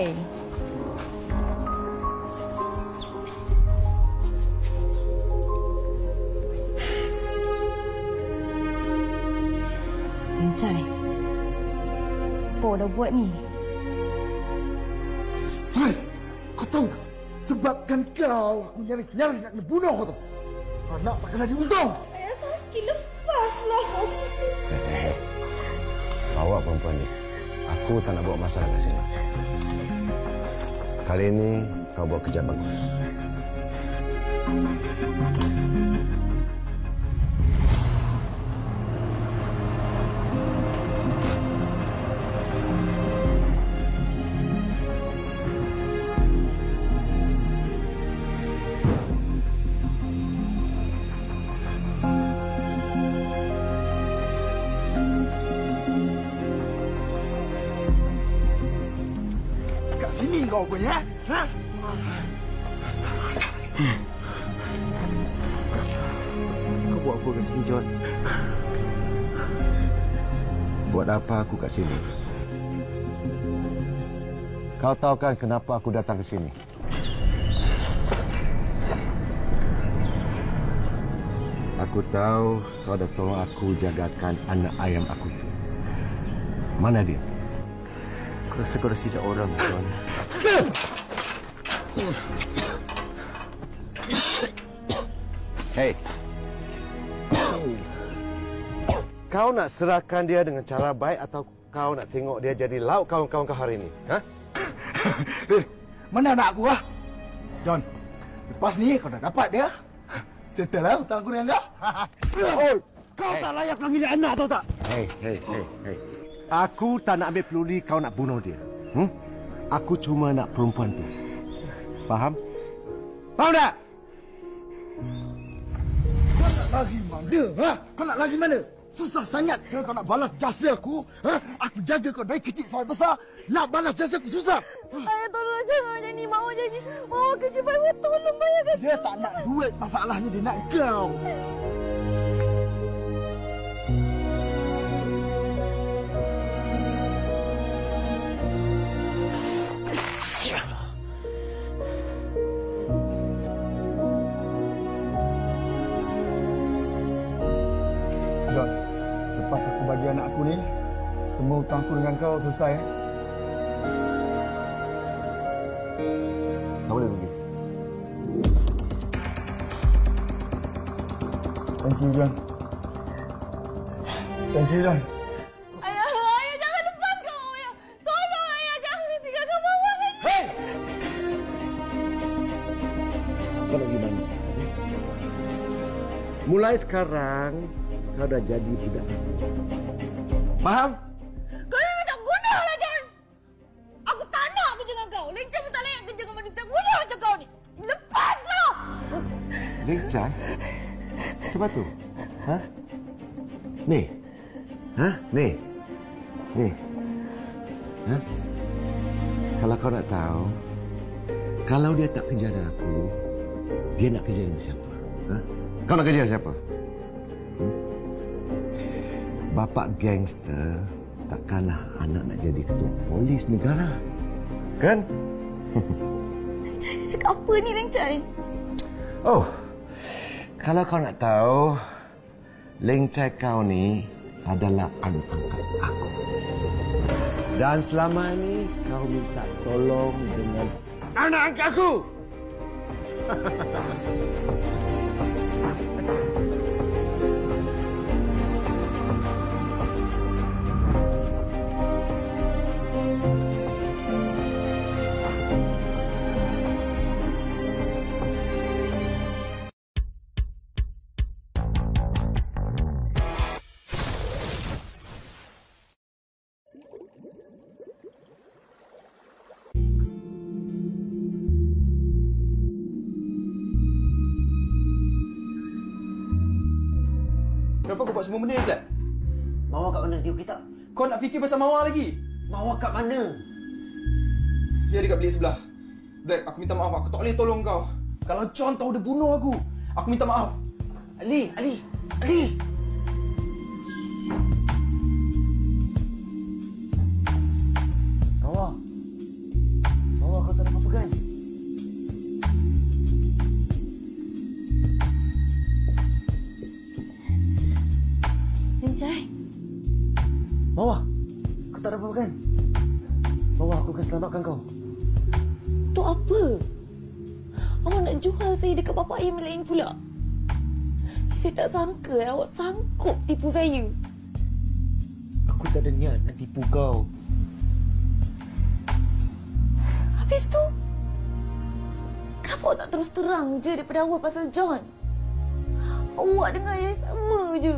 Lincai, apa awak dah buat ni? Hai, kau tahu tak? Sebabkan kau, aku nyaris-nyaris nak kena bunuh kau tu. Anak pakai lagi untung. Saya sakit, lepaslah. Awak perempuan ni, aku tak nak bawa masalah kat sini. Kali ini kau buat kerja bagus. Sini kau punya, ha? Kau buat apa kat sini, John? Buat apa aku kat sini? Kau tahu kan kenapa aku datang ke sini? Aku tahu kau dah tolong aku jagakan anak ayam aku tu. Mana dia? Aku rasa kau dah silap orang, John. Hei. Kau nak serahkan dia dengan cara baik atau kau nak tengok dia jadi lauk kawan-kawan kau hari ini? Ha? Mana anak aku, John, lepas ni kau dah dapat dia. Settle lah hutang aku dengan kau. Oh, kau tak layak panggil anak, tahu tak? Hei. Aku tak nak ambil peduli kau nak bunuh dia. Aku cuma nak perempuan tu. Faham? Faham tak? Kau nak lagi mana? Kau nak lagi mana? Susah sangat ke kau nak balas jasa aku? Aku jaga kau dari kecil sampai besar. Nak balas jasa aku susah. Ayah tolong jangan janji. Mama janji. Mama kerja baik. Tolong bayar gaji. Dia tak nak duit. Masalahnya dia nak kau. John, lepas aku bagi anak aku ni, semua hutang aku dengan kau selesai. Kau boleh pergi. Thank you, John. Thank you, John. Ayah jangan lepas kau, ayah. Tolong ayah jangan tinggalkan Mama lagi. Hei! Kau nak pergi mana? Mulai sekarang, kau dah jadi budak. Faham? Kau ni macam guna lah, John. Aku tak nak kerja dengan kau. Lincah pun tak layak kerja dengan manusia guna macam kau ni. Lepaslah! Lincah? Sebab tu? Ha? Ni? Ha? Ni? Ha? Kalau kau nak tahu, kalau dia tak kerja dengan aku, dia nak kerja dengan siapa? Ha? Kau nak kerja dengan siapa? Bapak gangster takkanlah anak nak jadi ketua polis negara. Kan? Lencai, dia cakap apa ni, Lencai? Oh, kalau kau nak tahu, Lencai kau ni adalah anak angkat aku. Dan selama ini kau minta tolong dengan anak angkat aku. Kenapa kau buat semua benda ni, Black? Mawar kat mana? Dia okey tak? Kau nak fikir pasal Mawar lagi? Mawar kat mana? Dia dekat bilik sebelah. Black, aku minta maaf. Aku tak boleh tolong kau. Kalau John tahu dia bunuh aku minta maaf. Ali! Mawar, kau tak ada apa-apa kan? Lencai. Mawar, kau tak ada apa-apa kan? Mawar, aku akan selamatkan kau. Untuk apa? Awak nak jual saya dekat bapa ayam lain pula. Saya tak sangka awak sanggup tipu saya. Aku tak ada niat nak tipu kau. Habis tu, kenapa awak tak terus terang je daripada awal pasal John? Awak dengan ayah sama je.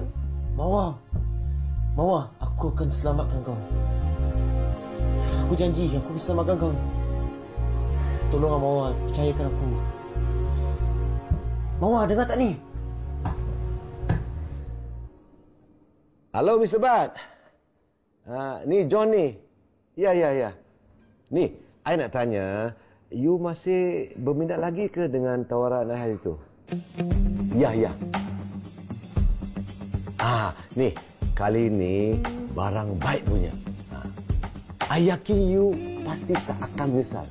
Mawar, aku akan selamatkan kau. Aku janji, aku akan selamatkan kau. Tolonglah Mawar, percayakan aku. Mawar, dengar tak ni? Halo, Mr. Bat. Ni John ni. Ya. Ni, I nak tanya, you masih berminat lagi ke dengan tawaran I hari itu? Ya. Ni, kali ni barang baik punya. I yakin you pasti tak akan menyesal.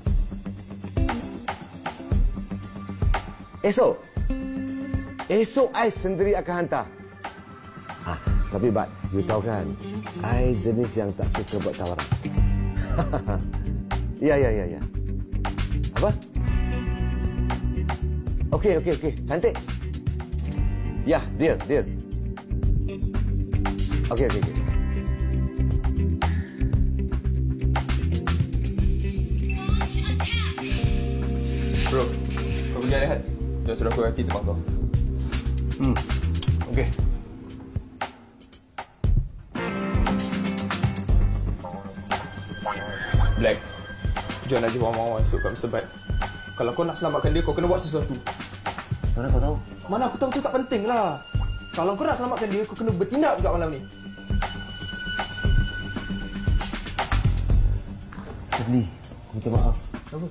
Esok I sendiri akan hantar. Tapi Bat, you tahu kan, I jenis yang tak suka buat tawaran. Ya. Apa? Okey. Cantik. Ya, deal. Okey. Bro, kau pergi rehat. Jangan suruh aku hati tempat kau. Okey. Black, jangan lagi orang-orang masuk kat Mr. Bite. Kalau kau nak selamatkan dia, kau kena buat sesuatu. Mana kau tahu? Mana aku tahu tu tak penting lah. Kalau kau nak selamatkan dia, kau kena bertindak juga malam ni. Sedih. Minta maaf. Apa?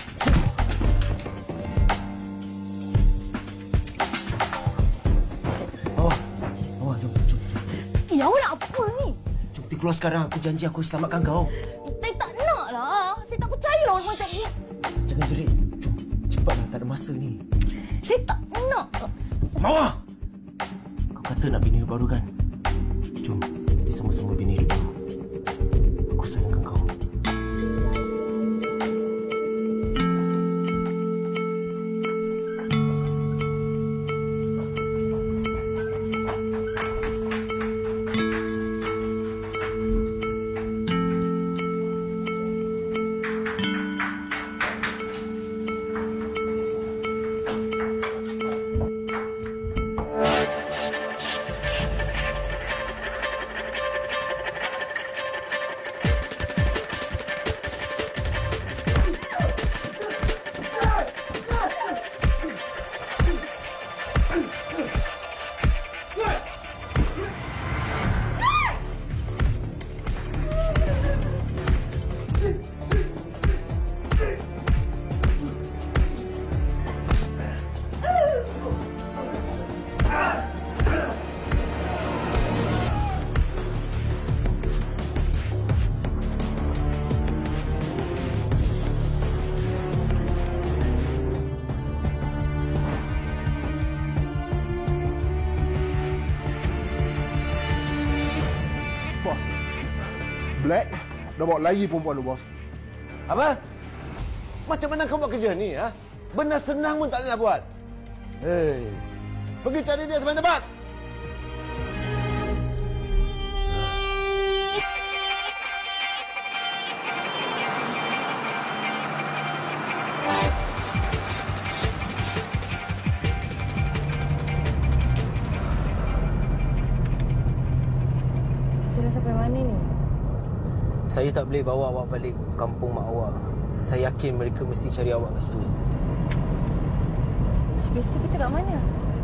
Jom. Ya, awak nak apa ni? Jom kita keluar sekarang. Aku janji aku selamatkan kau. Saya tak nak lah. Saya tak percaya orang macam ni. Jangan jerit. Jom. Cepatlah. Tak ada masa ni. Saya tak nak. Mawar! Kau kata nak bini baru kan? Jom. Kita sama-sama bini baru. Aku sayangkan kau. Black dah bawa lari perempuan tu, bos. Apa? Macam mana kau buat kerja ni, ha? Benda senang pun tak nak buat. Hei, pergi cari dia sampai dapat. Kita dah sampai mana ni? Saya tak boleh bawa awak balik kampung mak awak. Saya yakin mereka mesti cari awak kat situ. Habis tu kita kat mana?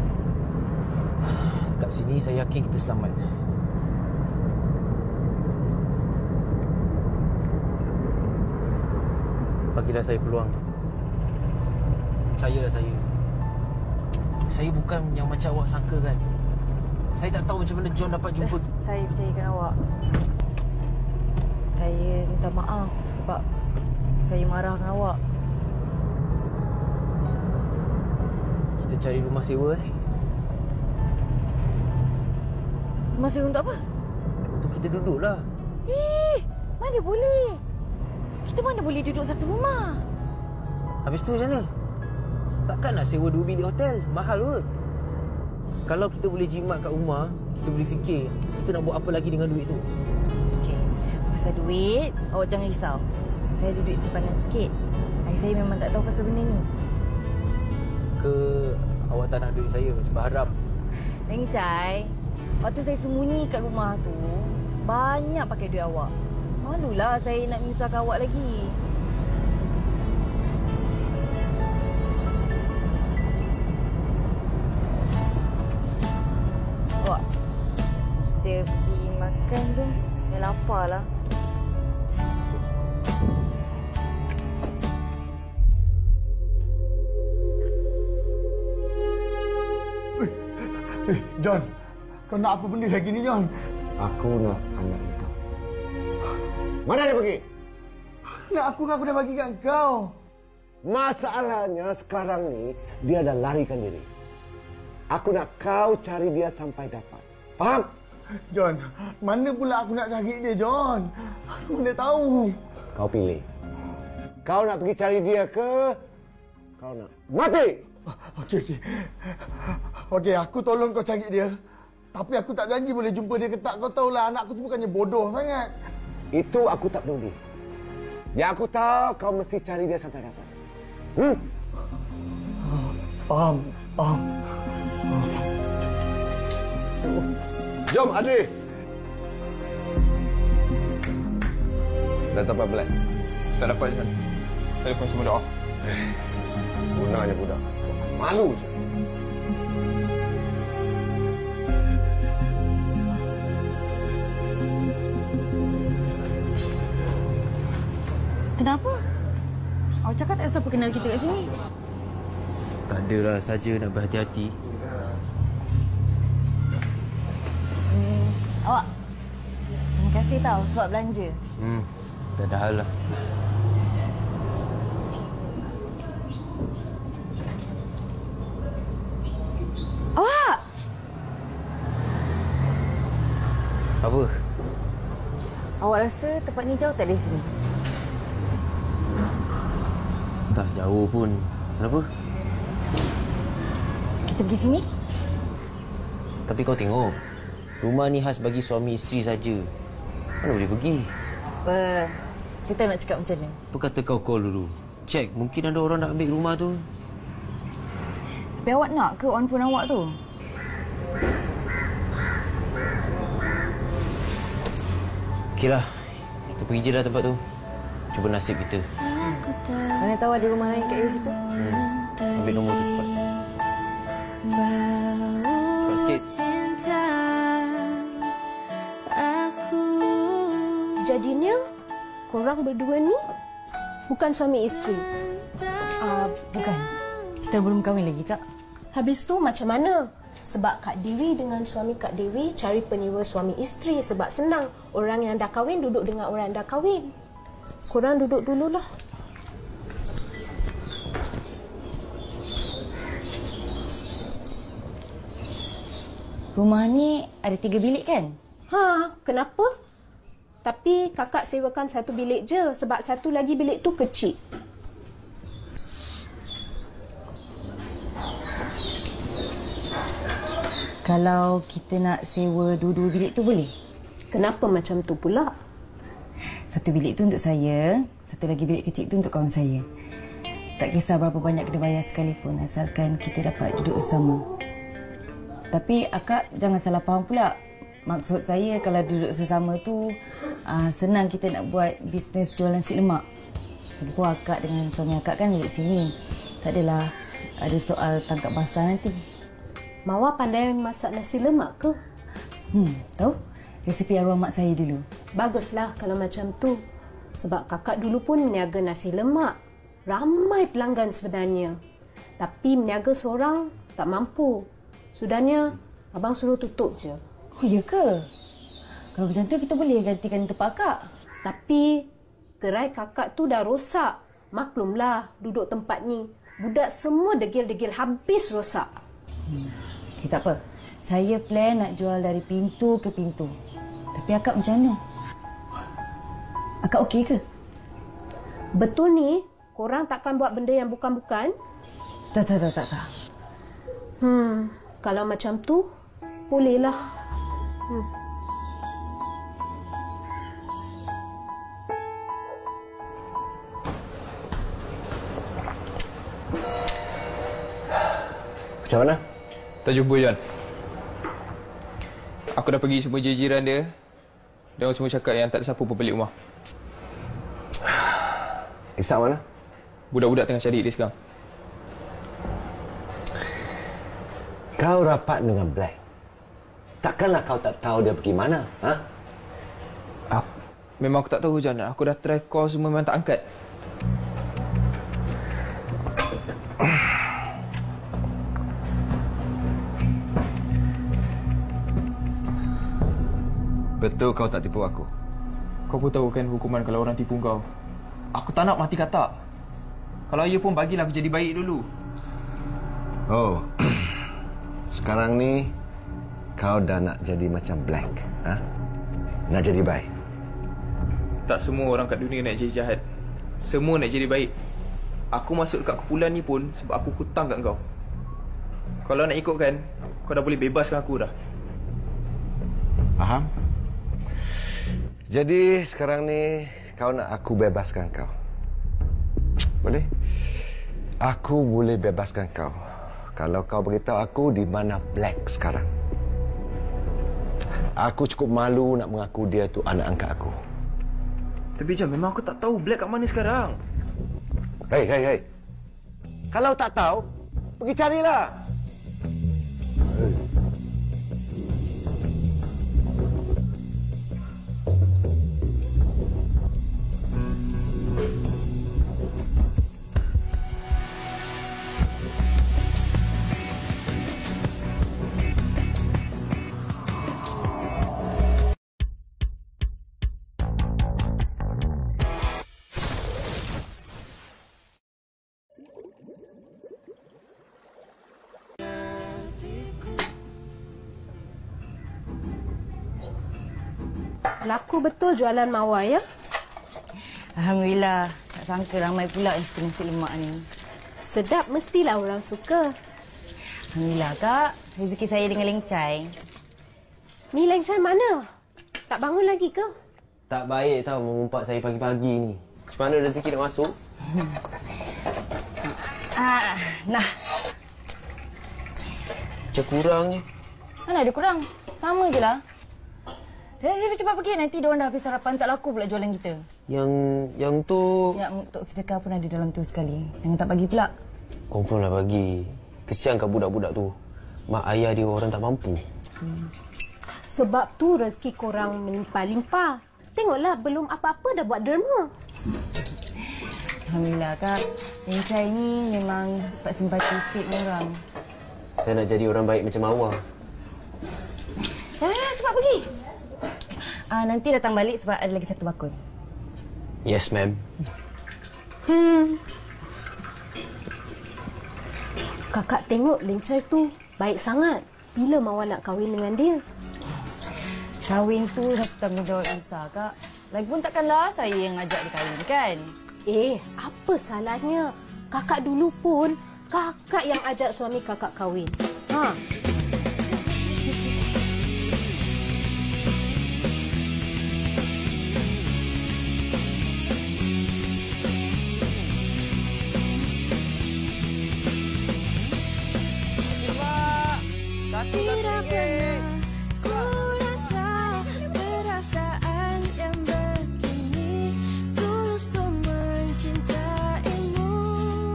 Kat sini saya yakin kita selamat. Bagilah saya peluang. Percayalah saya. Saya bukan yang macam awak sangka kan. Saya tak tahu macam mana John dapat jumpa. Saya percayakan awak. Saya minta maaf sebab saya marahkan awak. Kita cari rumah sewa Rumah sewa untuk apa? Untuk kita duduklah. Mana boleh? Kita mana boleh duduk satu rumah? Habis tu macam mana? Takkan nak sewa 2 bilik hotel? Mahal kot. Kalau kita boleh jimat kat rumah, kita boleh fikir kita nak buat apa lagi dengan duit tu. Okey. Pasal duit, awak jangan risau. Saya ada duit simpanan sikit. Saya memang tak tahu pasal benda ni. Ke awak tak nak duit saya sebab haram? Neng Cai, waktu saya sembunyi kat rumah tu, banyak pakai duit awak. Malulah saya nak menyusahkan awak lagi. Awak, kita pergi makan jom. Saya lapar lah. John, kau nak apa benda lagi ni, John? Aku nak anak kau. Mana dia pergi? Nak aku dah bagi kat kau. Masalahnya sekarang ni dia dah larikan diri. Aku nak kau cari dia sampai dapat. Faham? John, mana pula aku nak cari dia, John? Aku mana tahu. Kau pilih. Kau nak pergi cari dia ke kau nak mati? Okey. Okey, aku tolong kau cari dia. Tapi aku tak janji boleh jumpa dia ke tak. Kau tahulah anak aku tu bukannya bodoh sangat. Itu aku tak peduli. Yang aku tahu kau mesti cari dia sampai dapat. Jom, Adi. Dah dapat Black? Tak dapat, John. Telefon semua dah off. Gunanya budak. Malu je. Kenapa? Awak cakap tak siapa kenal kita kat sini. Tak adalah, saja nak berhati-hati. Awak, terima kasih tau sebab belanja. Tak ada hal lah. Awak! Apa? Awak rasa tempat ni jauh tak dari sini? Tak jauh pun. Kenapa? Kita pergi sini? Tapi kau tengok, rumah ni khas bagi suami isteri saja. Mana boleh pergi? Apa? Saya tak nak cakap macam ni. Apa kata kau call dulu? Check, mungkin ada orang nak ambil rumah tu. Tapi awak nak ke on phone awak tu? Okeylah, kita pergi je dah tempat tu. Cuba nasib kita. Mana tahu ada rumah lain kat situ? Ambil nombor tu cepat. Cepat sikit. Jadinya, korang berdua ni bukan suami isteri. Bukan. Kita belum kahwin lagi, Kak. Habis tu macam mana? Sebab Kak Dewi dengan suami Kak Dewi cari peniwa suami isteri sebab senang. Orang yang dah kahwin duduk dengan orang yang dah kahwin. Korang duduk dululah. Rumah ni ada 3 bilik kan? Kenapa? Tapi kakak sewakan 1 bilik je sebab 1 lagi bilik tu kecil. Kalau kita nak sewa 2 bilik tu boleh? Kenapa macam tu pula? 1 bilik tu untuk saya, 1 lagi bilik kecil tu untuk kawan saya. Tak kisah berapa banyak kena bayar sekalipun asalkan kita dapat duduk bersama. Tapi akak jangan salah faham pula. Maksud saya kalau duduk sesama tu senang kita nak buat bisnes jualan nasi lemak. Lagipun akak dengan suami akak kan duduk sini. Tak adalah ada soal tangkap basah nanti. Mawar pandai masak nasi lemak ke? Tahu? Resipi arwah mak saya dulu. Baguslah kalau macam tu. Sebab kakak dulu pun meniaga nasi lemak. Ramai pelanggan sebenarnya. Tapi meniaga seorang tak mampu. Sudahnya, abang suruh tutup je. Oh, ya ke? Kalau macam tu, kita boleh gantikan tempat akak. Tapi, gerai kakak tu dah rosak. Maklumlah, duduk tempat ni. Budak semua degil-degil habis rosak. Okay, tak apa. Saya plan nak jual dari pintu ke pintu. Tapi akak macam mana? Akak okey ke? Betul ni, korang takkan buat benda yang bukan-bukan? Tak. Kalau macam tu, bolehlah. Macam mana? Tak jumpa, John. Aku dah pergi semua jiran dia. Dia semua cakap yang tak ada siapa pun balik rumah. Isak mana? Budak-budak tengah cari dia sekarang. Kau rapat dengan Black. Takkanlah kau tak tahu dia pergi mana? Memang aku tak tahu, John. Aku dah try call semua memang tak angkat. Betul kau tak tipu aku? Kau pun tahu kan hukuman kalau orang tipu kau. Aku tak nak mati katak. Kalau ya pun bagilah aku jadi baik dulu. Oh. Sekarang ni kau dah nak jadi macam Black. Nak jadi baik. Tak semua orang kat dunia nak jadi jahat. Semua nak jadi baik. Aku masuk dekat kumpulan ni pun sebab aku hutang kat kau. Kalau nak ikutkan, kau dah boleh bebaskan aku dah. Faham? Jadi sekarang ni kau nak aku bebaskan kau. Boleh? Aku boleh bebaskan kau kalau kau beritahu aku di mana Black sekarang. Aku cukup malu nak mengaku dia tu anak angkat aku. Tapi John, memang aku tak tahu Black kat mana sekarang. Hei. Kalau tak tahu, pergi carilah. Laku betul jualan mawar ya? Alhamdulillah. Tak sangka ramai pula yang suka nasi lemak ni. Sedap, mestilah orang suka. Alhamdulillah, Kak. Rezeki saya dengan lencai. Ni lencai mana? Tak bangun lagi ke? Tak baik tau mengumpat saya pagi-pagi ni. Macam mana rezeki nak masuk? Nah. Macam kurangnya. Mana ada kurang? Sama je lah. Cepat-cepat pergi. Nanti diorang dah habis sarapan. Tak laku pula jualan kita. Yang tu... Yang untuk sedekah pun ada dalam tu sekali. Jangan tak bagi pula. Confirm lah bagi. Kesian kan budak-budak tu. Mak ayah dia orang tak mampu. Sebab tu rezeki korang melimpah-limpah. Tengoklah, belum apa-apa dah buat derma. Alhamdulillah, Kak. Lencai ni memang dapat simpati sikit dengan orang. Saya nak jadi orang baik macam Mawar. Cepat pergi. Nanti datang balik sebab ada lagi satu bakul. Yes, ma'am. Kakak tengok lencai tu baik sangat. Bila Mawar nak kahwin dengan dia? Kahwin tu satu tanggungjawab besar, Kak. Lagipun takkanlah saya yang ngajak dia kahwin, kan? Apa salahnya? Kakak dulu pun kakak yang ajak suami kakak kahwin. Tidak pernah ku rasa perasaan yang begini, tulus ku mencintaimu.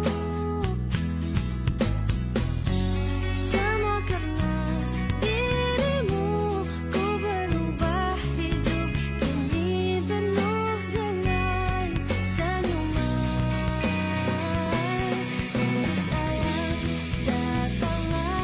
Semua karena dirimu, ku berubah hidup ini penuh dengan senyuman. Oh sayang, datanglah.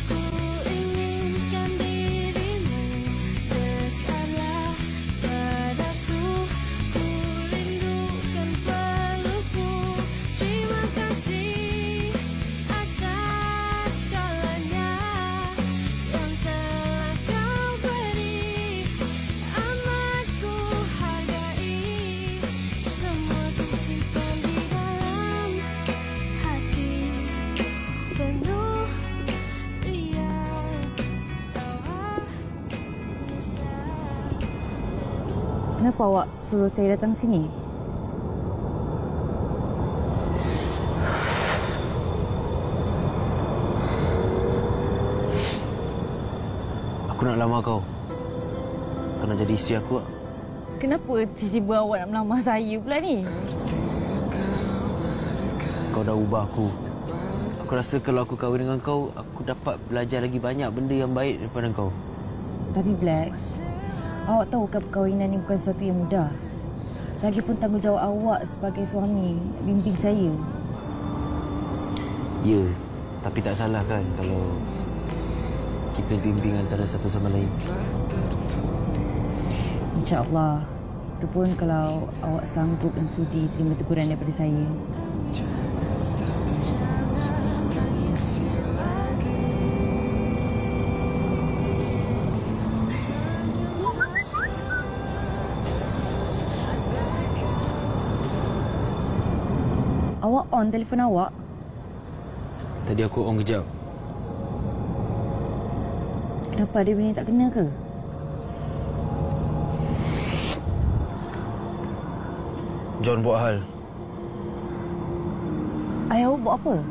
Kenapa awak suruh saya datang sini? Aku nak lamar kau. Kau nak jadi isteri aku tak? Kenapa tiba-tiba awak nak melamar saya pula ni? Kau dah ubah aku. Aku rasa kalau aku kahwin dengan kau, aku dapat belajar lagi banyak benda yang baik daripada kau. Tapi Black, awak tahu kan perkahwinan ni bukan sesuatu yang mudah. Lagipun tanggungjawab awak sebagai suami bimbing saya. Ya, tapi tak salah kan kalau kita bimbing antara satu sama lain. InsyaAllah. Itu pun kalau awak sanggup dan sudi terima teguran daripada saya. Awak on telefon awak? Tadi aku on kejap. Kenapa ada benda tak kena ke? John buat hal. Ayah awak buat apa?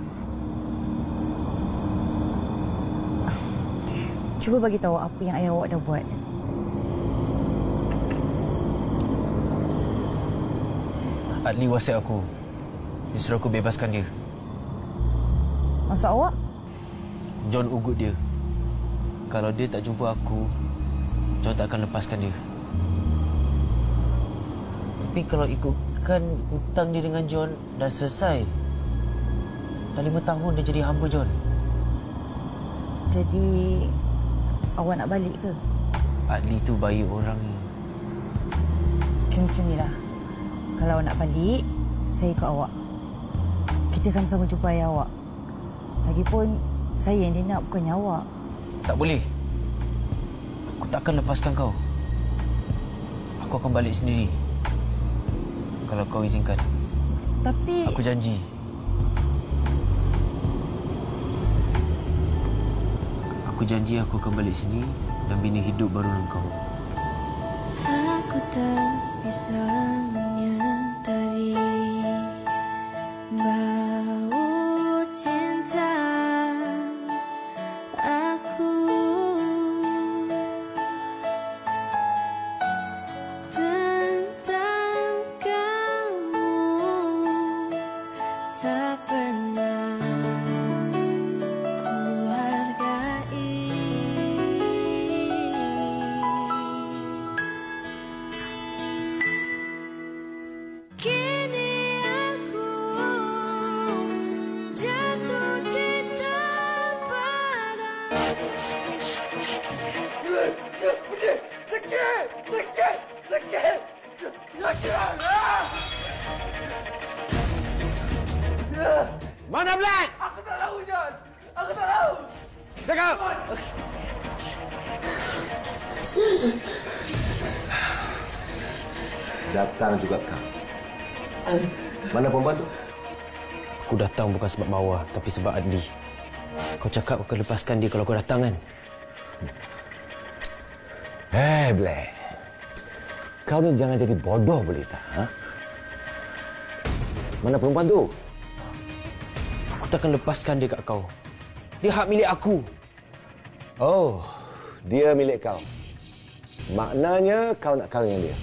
Cuba bagi tahu apa yang ayah awak dah buat. Adli wasiat aku. Dia suruh aku bebaskan dia. Maksud awak? John ugut dia. Kalau dia tak jumpa aku, John tak akan lepaskan dia. Tapi kalau ikutkan hutang dia dengan John, dah selesai. Dah 5 tahun dia jadi hamba John. Jadi awak nak balik ke? Adli tu baik orang ni. Macam ni lah. Kalau awak nak balik, saya ikut awak. Kita sama-sama jumpa ayah awak. Lagipun, saya yang dia nak, bukannya awak. Tak boleh. Aku takkan lepaskan kau. Aku akan balik sendiri. Kalau kau izinkan. Tapi... Aku janji. Aku janji aku akan balik sini dan bina hidup baru dengan kau. Aku tak bisa menyadari bau cinta aku tentang kamu tak pernah ku hargai. Kini aku jatuh cinta padamu. Mana Black? Aku tak tahu, John. Aku tak tahu. Cakap. Datang juga kau. Mana perempuan tu? Aku datang bukan sebab Mawar, tapi sebab Adli. Kau cakap kau akan lepaskan dia kalau kau datang kan? Black. Kau ni jangan jadi bodoh boleh tak? Ha? Mana perempuan tu? Aku takkan lepaskan dia kat kau. Dia hak milik aku. Oh, dia milik kau. Maknanya kau nak kahwin dengan dia.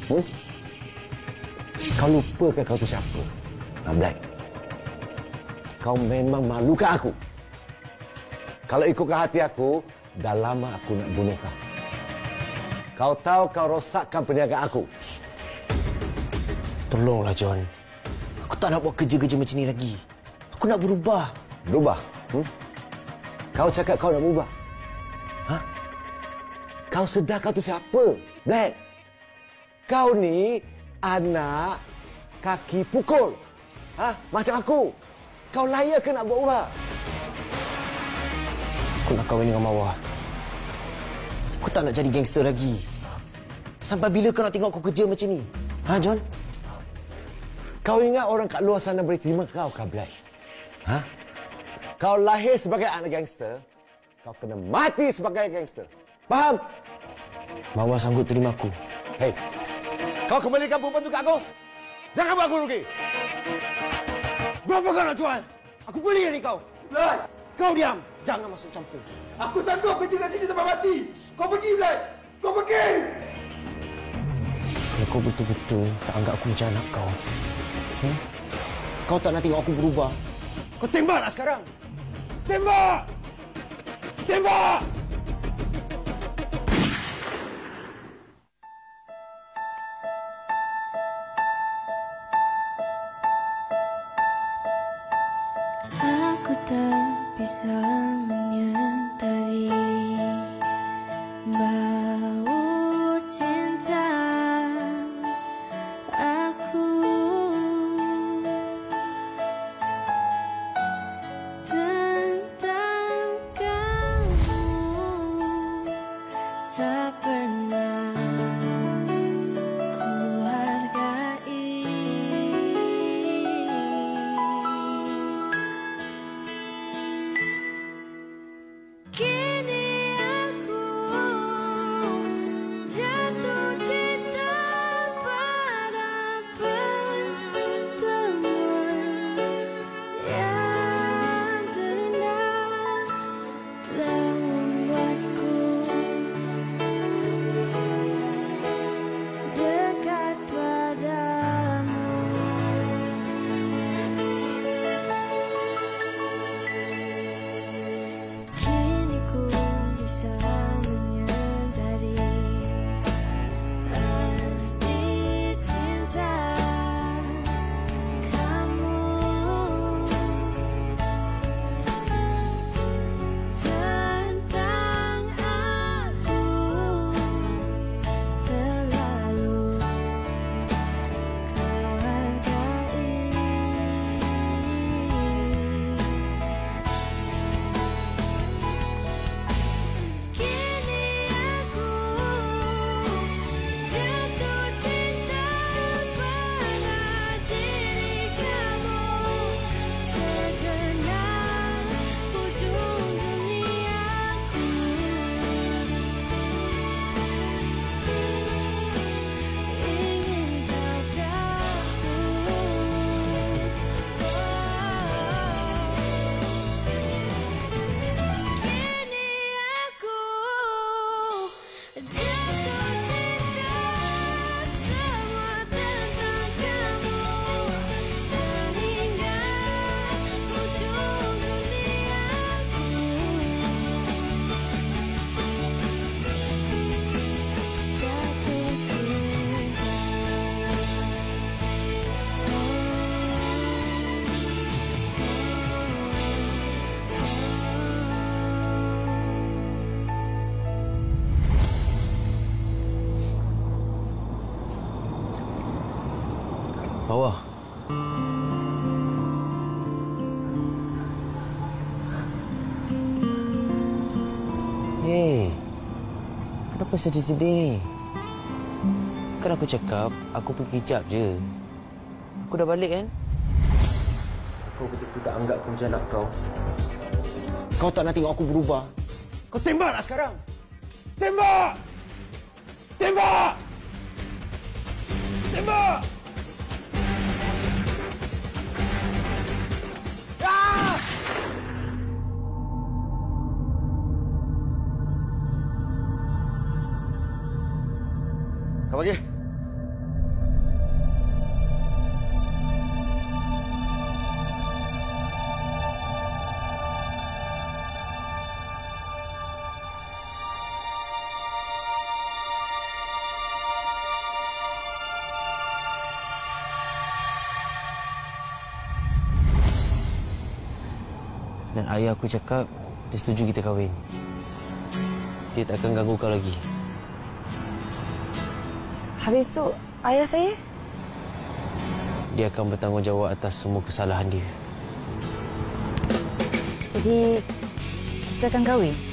Kau lupakan kau tu siapa? Black. Kau memang malukan aku. Kalau ikutkan hati aku, dah lama aku nak bunuh kau. Kau tahu kau rosakkan perniagaan aku. Tolonglah, John. Aku tak nak buat kerja-kerja macam ni lagi. Aku nak berubah. Berubah? Kau cakap kau nak berubah? Ha? Kau sedar kau tu siapa? Black. Kau ni anak kaki pukul. Ha? Macam aku. Kau layak ke nak berubah? Aku nak kahwin dengan Mawar. Aku tak nak jadi gangster lagi. Sampai bila kau nak tengok aku kerja macam ni? Ha, John? Kau ingat orang kat luar sana boleh terima kau ke, Black? Ha? Kau lahir sebagai anak gangster, kau kena mati sebagai gangster. Faham? Mawar sanggup terima aku. Hei, kau kembalikan perempuan tu kat aku. Jangan buat aku rugi. Berapa kau nak jual? Aku beli ni kau. Black! Kau diam. Jangan masuk campur. Aku sanggup kerja kat sini sampai mati. Kau pergi, Black! Kau pergi! Kalau kau betul-betul tak anggap aku macam anak kau, kau tak nak tengok aku berubah, kau tembaklah sekarang. Tembak! Tembak! Aku tak bisa menyadari bau cinta aku tentang kamu tak pernah ku hargai. Kini aku jatuh cinta pada Bawah. Hei, kenapa sedih-sedih ni? Kan aku cakap, aku pergi kejap je. Aku dah balik kan? Kau betul-betul tak anggap aku macam anak kau. Kau tak nak tengok aku berubah. Kau tembaklah sekarang! Tembak! Tembak! Tembak! Ah! Kau bagi. Dan ayah aku cakap, dia setuju kita kahwin. Dia tak akan ganggu kau lagi. Habis tu, ayah saya? Dia akan bertanggungjawab atas semua kesalahan dia. Jadi, kita akan kahwin?